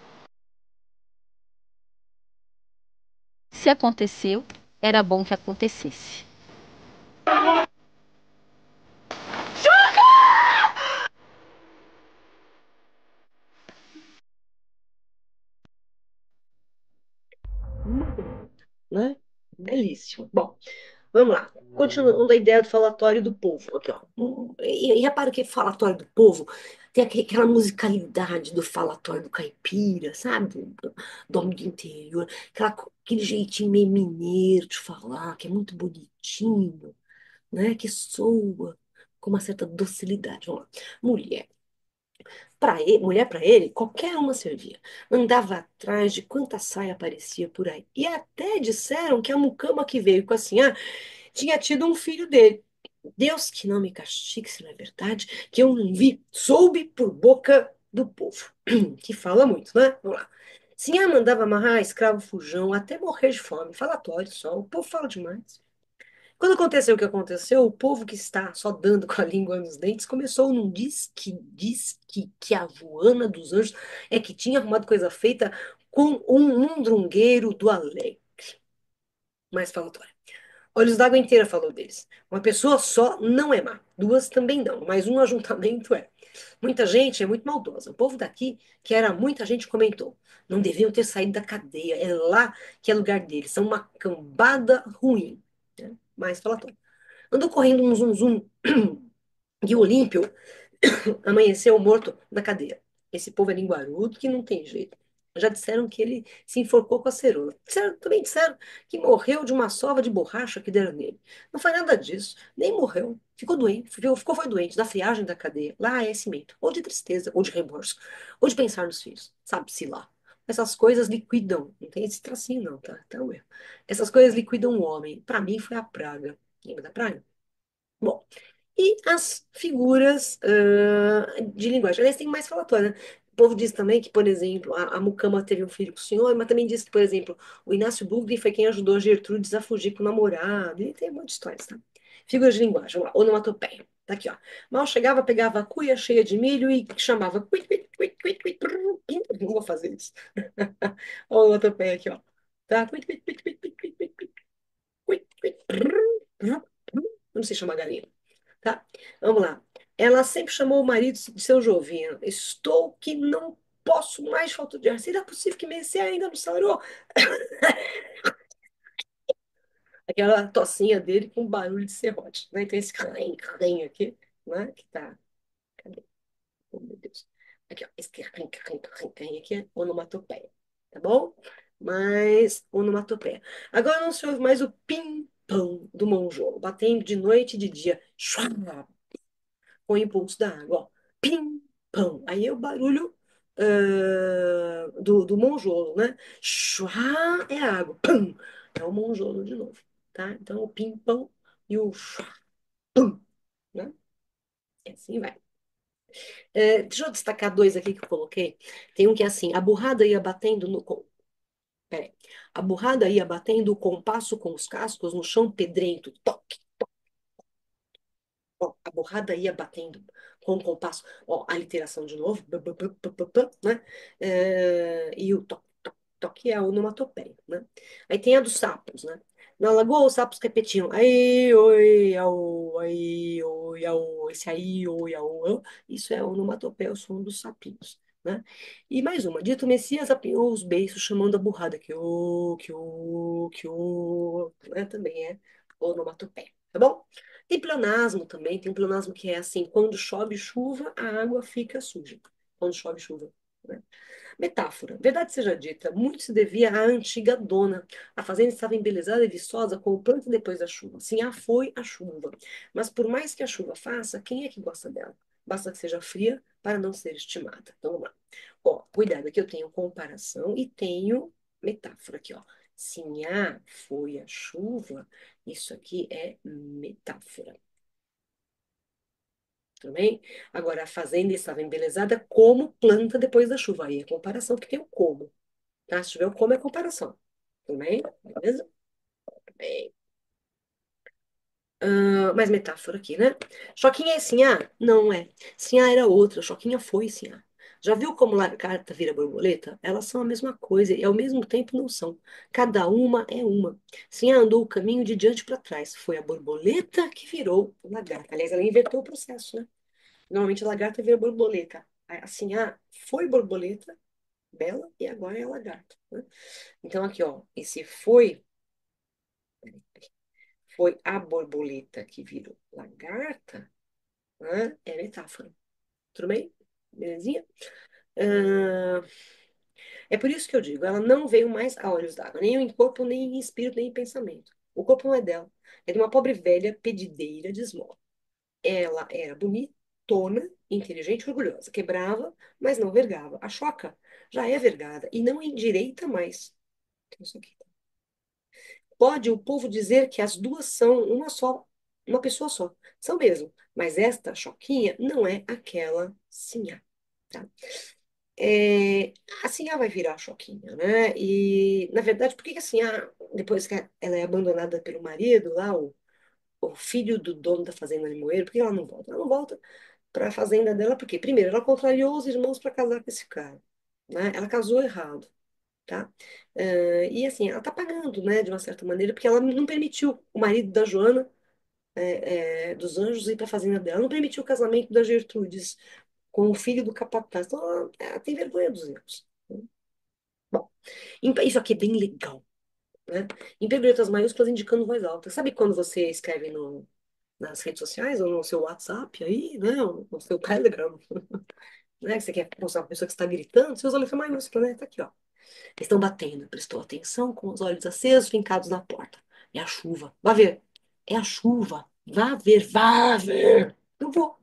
Se aconteceu, era bom que acontecesse. Né? Belíssimo. Bom, vamos lá. Continuando a ideia do falatório do povo. Aqui, ó. E repara que falatório do povo tem aquela musicalidade do falatório do caipira, sabe? Do homem do interior. Aquele jeitinho meio mineiro de falar, que é muito bonitinho, né? Que soa com uma certa docilidade. Vamos lá. Mulher para ele, qualquer uma servia. Andava atrás de quanta saia aparecia por aí. E até disseram que a mucama que veio com a senhora tinha tido um filho dele. Deus que não me castigue, se não é verdade, que eu não vi, soube por boca do povo, que fala muito, né? Vamos lá. Sinhá mandava amarrar escravo fujão até morrer de fome. Falatório só. O povo fala demais. Quando aconteceu o que aconteceu, o povo que está só dando com a língua nos dentes começou num diz que a Joana dos Anjos é que tinha arrumado coisa feita com um mundrungueiro do Alegre. Mais falatório. Olhos d'Água inteira falou deles. Uma pessoa só não é má, duas também não, mas um ajuntamento é. Muita gente é muito maldosa. O povo daqui, que era muita gente, comentou. Não deviam ter saído da cadeia. É lá que é lugar deles. São uma cambada ruim. Né? Mais falatório. Andou correndo um zum zum e o Olímpio amanheceu morto na cadeia. Esse povo é linguarudo que não tem jeito. Já disseram que ele se enforcou com a cerola. Também disseram que morreu de uma sova de borracha que deram nele. Não foi nada disso. Nem morreu. Ficou doente. Foi doente da friagem da cadeia. Lá é cimento. Ou de tristeza, ou de remorso. Ou de pensar nos filhos. Sabe-se lá. Essas coisas liquidam. Não tem esse tracinho, não, tá? Então, essas coisas liquidam o homem. Para mim foi a praga. Lembra da praga? Bom, e as figuras de linguagem. Aliás, tem mais falatório, né? O povo diz também que, por exemplo, a Mucama teve um filho com o senhor, mas também diz que, por exemplo, o Inácio Bugre foi quem ajudou a Gertrudes a fugir com o namorado. E tem um monte de histórias, tá? Figuras de linguagem, vamos lá, onomatopeia. Tá aqui, ó. Mal chegava, pegava a cuia cheia de milho e chamava. Cuit, cuit, cuit, cuit, cuit, prrr, pim. Não vou fazer isso. Olha a onomatopeia aqui, ó. Tá? Cuit, cuit, cuit, cuit, cuit, cuit, cuit, cuit, cuit, prrr, prrr, prrr. Eu não sei chamar galinha. Tá? Vamos lá. Ela sempre chamou o marido de seu Jovino. Estou que não posso mais falta de ar. Será possível que Messias ainda não sarou? Aquela tocinha dele com barulho de serrote. Né? Então esse crem aqui, né? Que tá. Cadê? Oh, meu Deus. Aqui, ó. Esse crem aqui é onomatopeia. Tá bom? Mas onomatopeia. Agora não se ouve mais o pim-pão do monjolo, batendo de noite e de dia. Chua, com o impulso da água, ó. Pim, pão. Aí é o barulho do monjolo, né? Chua é a água. Pum, é o monjolo de novo, tá? Então, o pim, pão e o chua, pum, né? E assim vai. Deixa eu destacar dois aqui que eu coloquei. Tem um que é assim, a burrada ia batendo no... Peraí. A burrada ia batendo o compasso com os cascos no chão pedrento. Toque. Ó, a borrada ia batendo com o compasso. Ó, a literação de novo, né? E o toque, toque, toque é a onomatopeia, né? Aí tem a dos sapos, né? Na lagoa, os sapos repetiam aí, oi, au, aí, oi, au, esse aí, oi, au, au. Isso é a onomatopeia, o som dos sapinhos, né? E mais uma, dito Messias apanhou os beiços chamando a burrada, que o, né? Também é onomatopeia, tá bom? Tem pleonasmo também, tem um pleonasmo que é assim, quando chove chuva, a água fica suja. Quando chove chuva, né? Metáfora. Verdade seja dita, muito se devia à antiga dona. A fazenda estava embelezada e viçosa com o planta depois da chuva. Sim, foi a chuva. Mas por mais que a chuva faça, quem é que gosta dela? Basta que seja fria para não ser estimada. Então, vamos lá. Ó, cuidado, aqui eu tenho comparação e tenho metáfora aqui, ó. Sim, foi a chuva. Isso aqui é metáfora. Tudo bem? Agora, a fazenda estava embelezada como planta depois da chuva. Aí é comparação, porque tem o como. Tá? Se tiver o como, é comparação. Tudo bem? Beleza? Tudo bem. Mais metáfora aqui, né? Choquinha é Sinhá? Não é. Sinhá era outra. Choquinha foi Sinhá. Já viu como lagarta vira borboleta? Elas são a mesma coisa e ao mesmo tempo não são. Cada uma é uma. Sinhá andou o caminho de diante para trás. Foi a borboleta que virou lagarta. Aliás, ela inverteu o processo, né? Normalmente a lagarta vira borboleta. Assim, foi borboleta, bela, e agora é lagarta, né? Então aqui, ó, esse foi a borboleta que virou lagarta, né? É metáfora. Tudo bem? Belezinha? Ah, é por isso que eu digo, ela não veio mais a olhos d'água, nem em corpo, nem em espírito, nem em pensamento. O corpo não é dela. É de uma pobre velha pedideira de esmola. Ela era bonitona, inteligente e orgulhosa. Quebrava, mas não vergava. A Choca já é vergada e não endireita mais. Então, isso aqui. Pode o povo dizer que as duas são uma só, uma pessoa só. São mesmo. Mas esta Choquinha não é aquela Sinhá. Tá? É, a Sinhá vai virar a Choquinha, né? E, na verdade, por que que a Sinhá, depois que ela é abandonada pelo marido, lá, o filho do dono da fazenda de Limoeiro, por que ela não volta? Ela não volta para a fazenda dela, porque, primeiro, ela contrariou os irmãos para casar com esse cara, né? Ela casou errado, tá? E, assim, ela tá pagando, né, de uma certa maneira, porque ela não permitiu o marido da Joana, dos Anjos, ir para a fazenda dela, não permitiu o casamento da Gertrudes com o filho do capataz. Então, ela tem vergonha dos erros. Bom, isso aqui é bem legal, né? Em letras maiúsculas indicando voz alta. Sabe quando você escreve nas redes sociais ou no seu WhatsApp aí, né? Ou no seu Telegram, né? Que você quer mostrar uma pessoa que está gritando, você usa letra maiúscula, né? Tá aqui, ó. Eles estão batendo, prestou atenção, com os olhos acesos, fincados na porta. É a chuva. Vá ver. É a chuva. Vá ver, vá ver. Eu vou.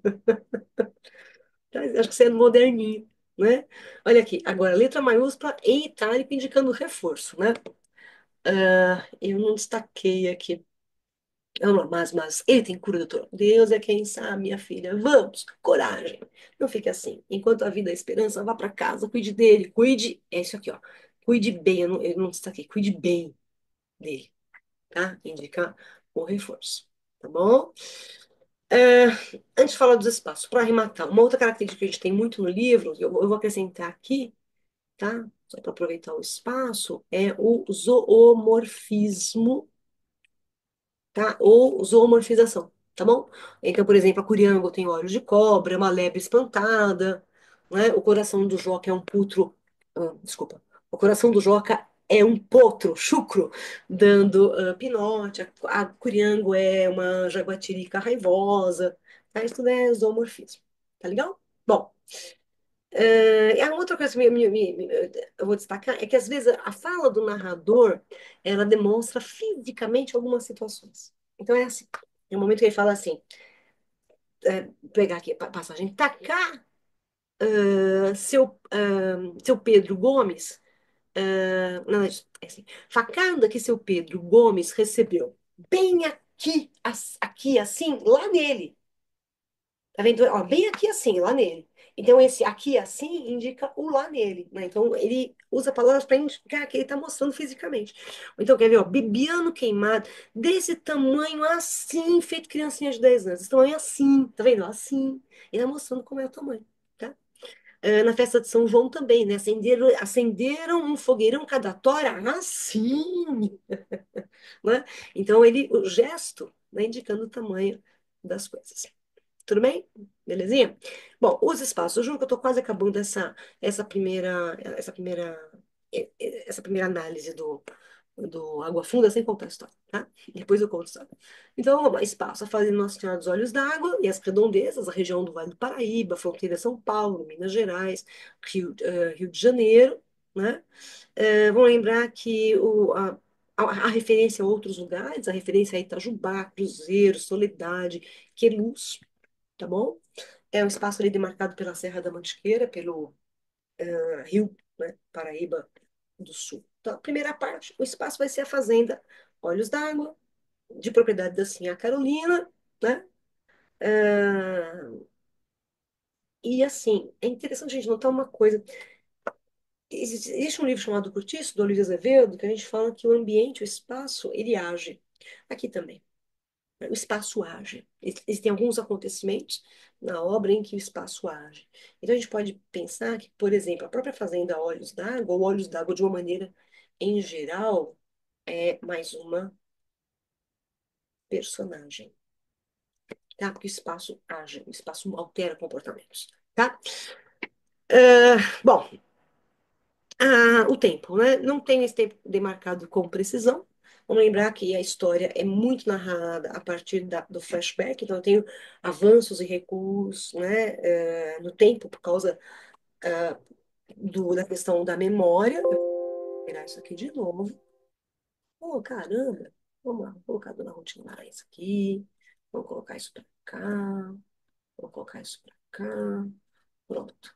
Tá? Acho que você é moderninho, né? Olha aqui, agora, letra maiúscula em itálico indicando reforço, né? Eu não destaquei aqui. Eu não, mas ele tem cura, doutor. Deus é quem sabe, minha filha. Vamos, coragem. Não fique assim. Enquanto a vida é esperança, vá para casa, cuide dele, cuide. É isso aqui, ó. Cuide bem, eu não destaquei, cuide bem dele, tá? Indica o reforço, tá bom? É, antes de falar dos espaços, para arrematar, uma outra característica que a gente tem muito no livro, eu vou acrescentar aqui, tá? Só para aproveitar o espaço, é o zoomorfismo, tá? Ou zoomorfização, tá bom? Então, por exemplo, a Curiango tem olhos de cobra, é uma lebre espantada, né? O coração do Joca é um putro, desculpa, o coração do Joca é um potro, chucro, dando pinote, a Curiango é uma jaguatirica raivosa, tá? Isso tudo é zoomorfismo, tá legal? Bom, e a outra coisa que eu vou destacar é que às vezes a fala do narrador ela demonstra fisicamente algumas situações. Então é assim, tem um momento que ele fala assim, vou pegar aqui a passagem, tacar seu Pedro Gomes, não, é assim, facada que seu Pedro Gomes recebeu bem aqui, aqui assim, lá nele. Tá vendo? Ó, bem aqui assim, lá nele. Então, esse aqui assim indica o lá nele, né? Então, ele usa palavras para indicar que ele está mostrando fisicamente. Então, quer ver, ó, Bibiano queimado, desse tamanho assim, feito criancinha de 10 anos. Esse tamanho assim, tá vendo? Assim. Ele está mostrando como é o tamanho, tá? Na festa de São João também, né? Acenderam um fogueirão cada tora assim, né? Então, o gesto, né, indicando o tamanho das coisas. Tudo bem? Belezinha? Bom, os espaços. Eu juro que eu estou quase acabando essa primeira análise do Água Funda sem contar a história, tá? Depois eu conto a história. Então, vamos lá. Espaço. A fazenda Nossa Senhora dos Olhos d'Água e as redondezas, a região do Vale do Paraíba, fronteira São Paulo, Minas Gerais, Rio de Janeiro, né? Vamos lembrar que a referência a outros lugares, a referência a Itajubá, Cruzeiro, Soledade, Queluz, tá bom? É um espaço ali demarcado pela Serra da Mantiqueira, pelo Rio, né, Paraíba do Sul. Então, a primeira parte, o espaço vai ser a fazenda Olhos d'Água, de propriedade da Sinhá Carolina, né? E assim, é interessante a gente notar uma coisa. Existe um livro chamado Cortiço, do Olívio Azevedo, que a gente fala que o ambiente, o espaço, ele age. Aqui também. O espaço age. Existem alguns acontecimentos na obra em que o espaço age. Então a gente pode pensar que, por exemplo, a própria fazenda Olhos d'Água, ou Olhos d'Água de uma maneira em geral, é mais uma personagem, tá? Porque o espaço age, o espaço altera comportamentos, tá? Bom, o tempo, né? Não tem esse tempo demarcado com precisão. Vamos lembrar que a história é muito narrada a partir do flashback, então eu tenho avanços e recuos, né, no tempo por causa da questão da memória. Eu vou pegar isso aqui de novo. Oh, caramba! Vamos lá, vou colocar a Dona Ruth Guimarães aqui. Vamos colocar isso pra cá. Vou colocar isso pra cá. Pronto.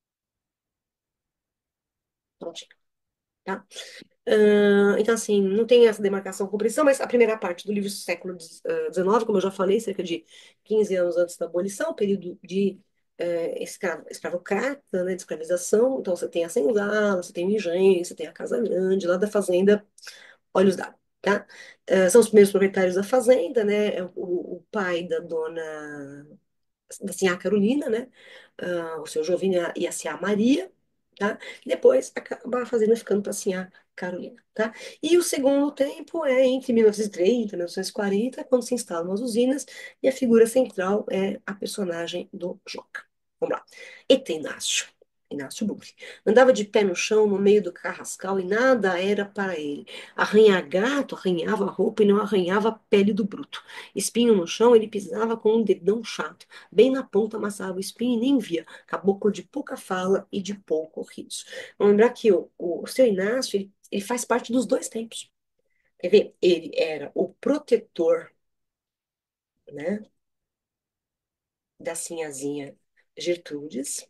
Prontinho. Tá? Então, assim, não tem essa demarcação com precisão, mas a primeira parte do livro do século XIX, como eu já falei, cerca de 15 anos antes da abolição, período de escravocrata, né, de escravização. Então você tem a senzala, você tem o engenho, você tem a casa grande, lá da fazenda Olhos d'Água, tá? São os primeiros proprietários da fazenda, né? É o pai da dona da Sinhá Carolina, né? O seu Jovino e a Sinhá Maria, tá? E depois acaba a fazenda ficando para a Sinhá Carolina, tá? E o segundo tempo é entre 1930 e 1940, quando se instalam as usinas, e a figura central é a personagem do Joca. Vamos lá. Etenácio. Inácio Bugre. Andava de pé no chão, no meio do carrascal, e nada era para ele. Arranhar gato, arranhava a roupa e não arranhava a pele do bruto. Espinho no chão, ele pisava com um dedão chato. Bem na ponta amassava o espinho e nem via. Caboclo de pouca fala e de pouco riso. Vamos lembrar que o seu Inácio, ele faz parte dos dois tempos. Quer ver? Ele era o protetor, né, da sinhazinha Gertrudes,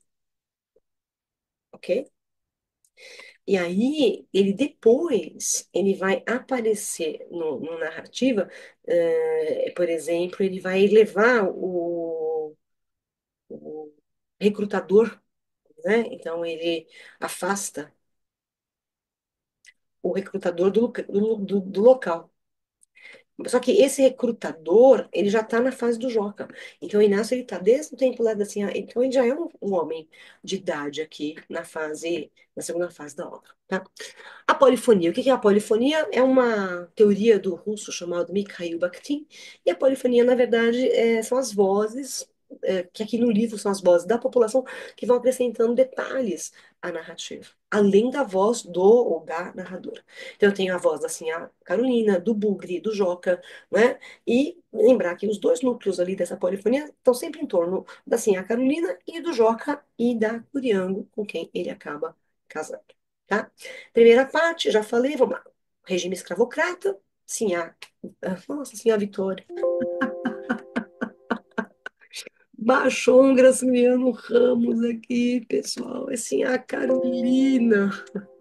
ok? E aí, ele depois, ele vai aparecer no narrativa, por exemplo, ele vai levar o recrutador, né? Então, ele afasta o recrutador do local. Só que esse recrutador, ele já está na fase do Joca. Então, o Inácio, ele está desde o tempo lá da assim, então ele já é um homem de idade aqui na segunda fase da obra, tá? A polifonia. O que é a polifonia? É uma teoria do russo chamado Mikhail Bakhtin. E a polifonia, na verdade, são as vozes, que aqui no livro são as vozes da população que vão acrescentando detalhes à narrativa, além da voz do ou da narradora. Então, eu tenho a voz assim, a Carolina, do Bugre, do Joca, né? E lembrar que os dois núcleos ali dessa polifonia estão sempre em torno da assim, a Carolina e do Joca e da Curiango, com quem ele acaba casando. Tá? Primeira parte, já falei, vamos lá. Regime escravocrata, sim, nossa, sim, a Vitória. Baixou um Graciliano Ramos aqui, pessoal. É sim, a Carolina.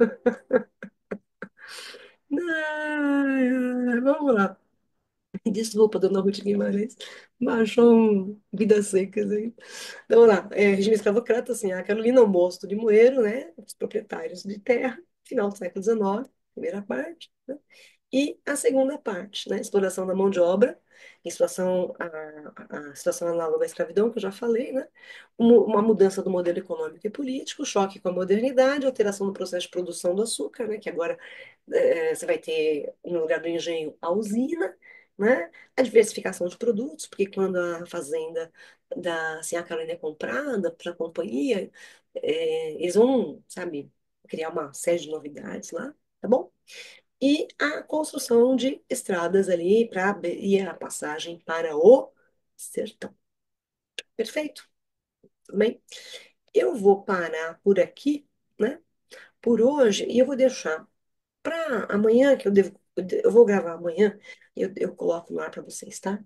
Ai, ai, vamos lá. Desculpa, dona Ruth Guimarães. Baixou um Vidas Secas aí. Então, vamos lá. Regime escravocrata, assim, a Carolina, o mosto de Moeiro, né? Os proprietários de terra, final do século XIX, primeira parte, né? E a segunda parte, né? Exploração da mão de obra, em situação, a situação análoga à escravidão, que eu já falei, né? Uma mudança do modelo econômico e político, choque com a modernidade, alteração do processo de produção do açúcar, né? Que agora você vai ter, no lugar do engenho, a usina, né? A diversificação de produtos, porque quando a fazenda da assim, a Carolina é comprada para a companhia, eles vão, sabe, criar uma série de novidades lá, tá bom? E a construção de estradas ali para abrir a passagem para o sertão. Perfeito? Tudo bem? Eu vou parar por aqui, né? Por hoje, e eu vou deixar para amanhã, que eu vou gravar amanhã, eu coloco no ar para vocês, tá?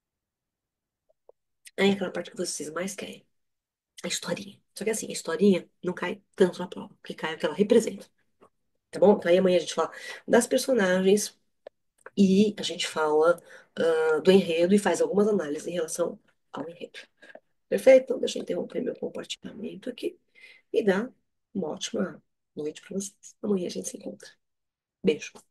Aí é aquela parte que vocês mais querem, a historinha. Só que assim, a historinha não cai tanto na prova, porque cai o que ela representa, tá bom? Então aí amanhã a gente fala das personagens, e a gente fala do enredo e faz algumas análises em relação ao enredo. Perfeito? Então, deixa eu interromper meu compartilhamento aqui e dar uma ótima noite para vocês. Amanhã a gente se encontra. Beijo.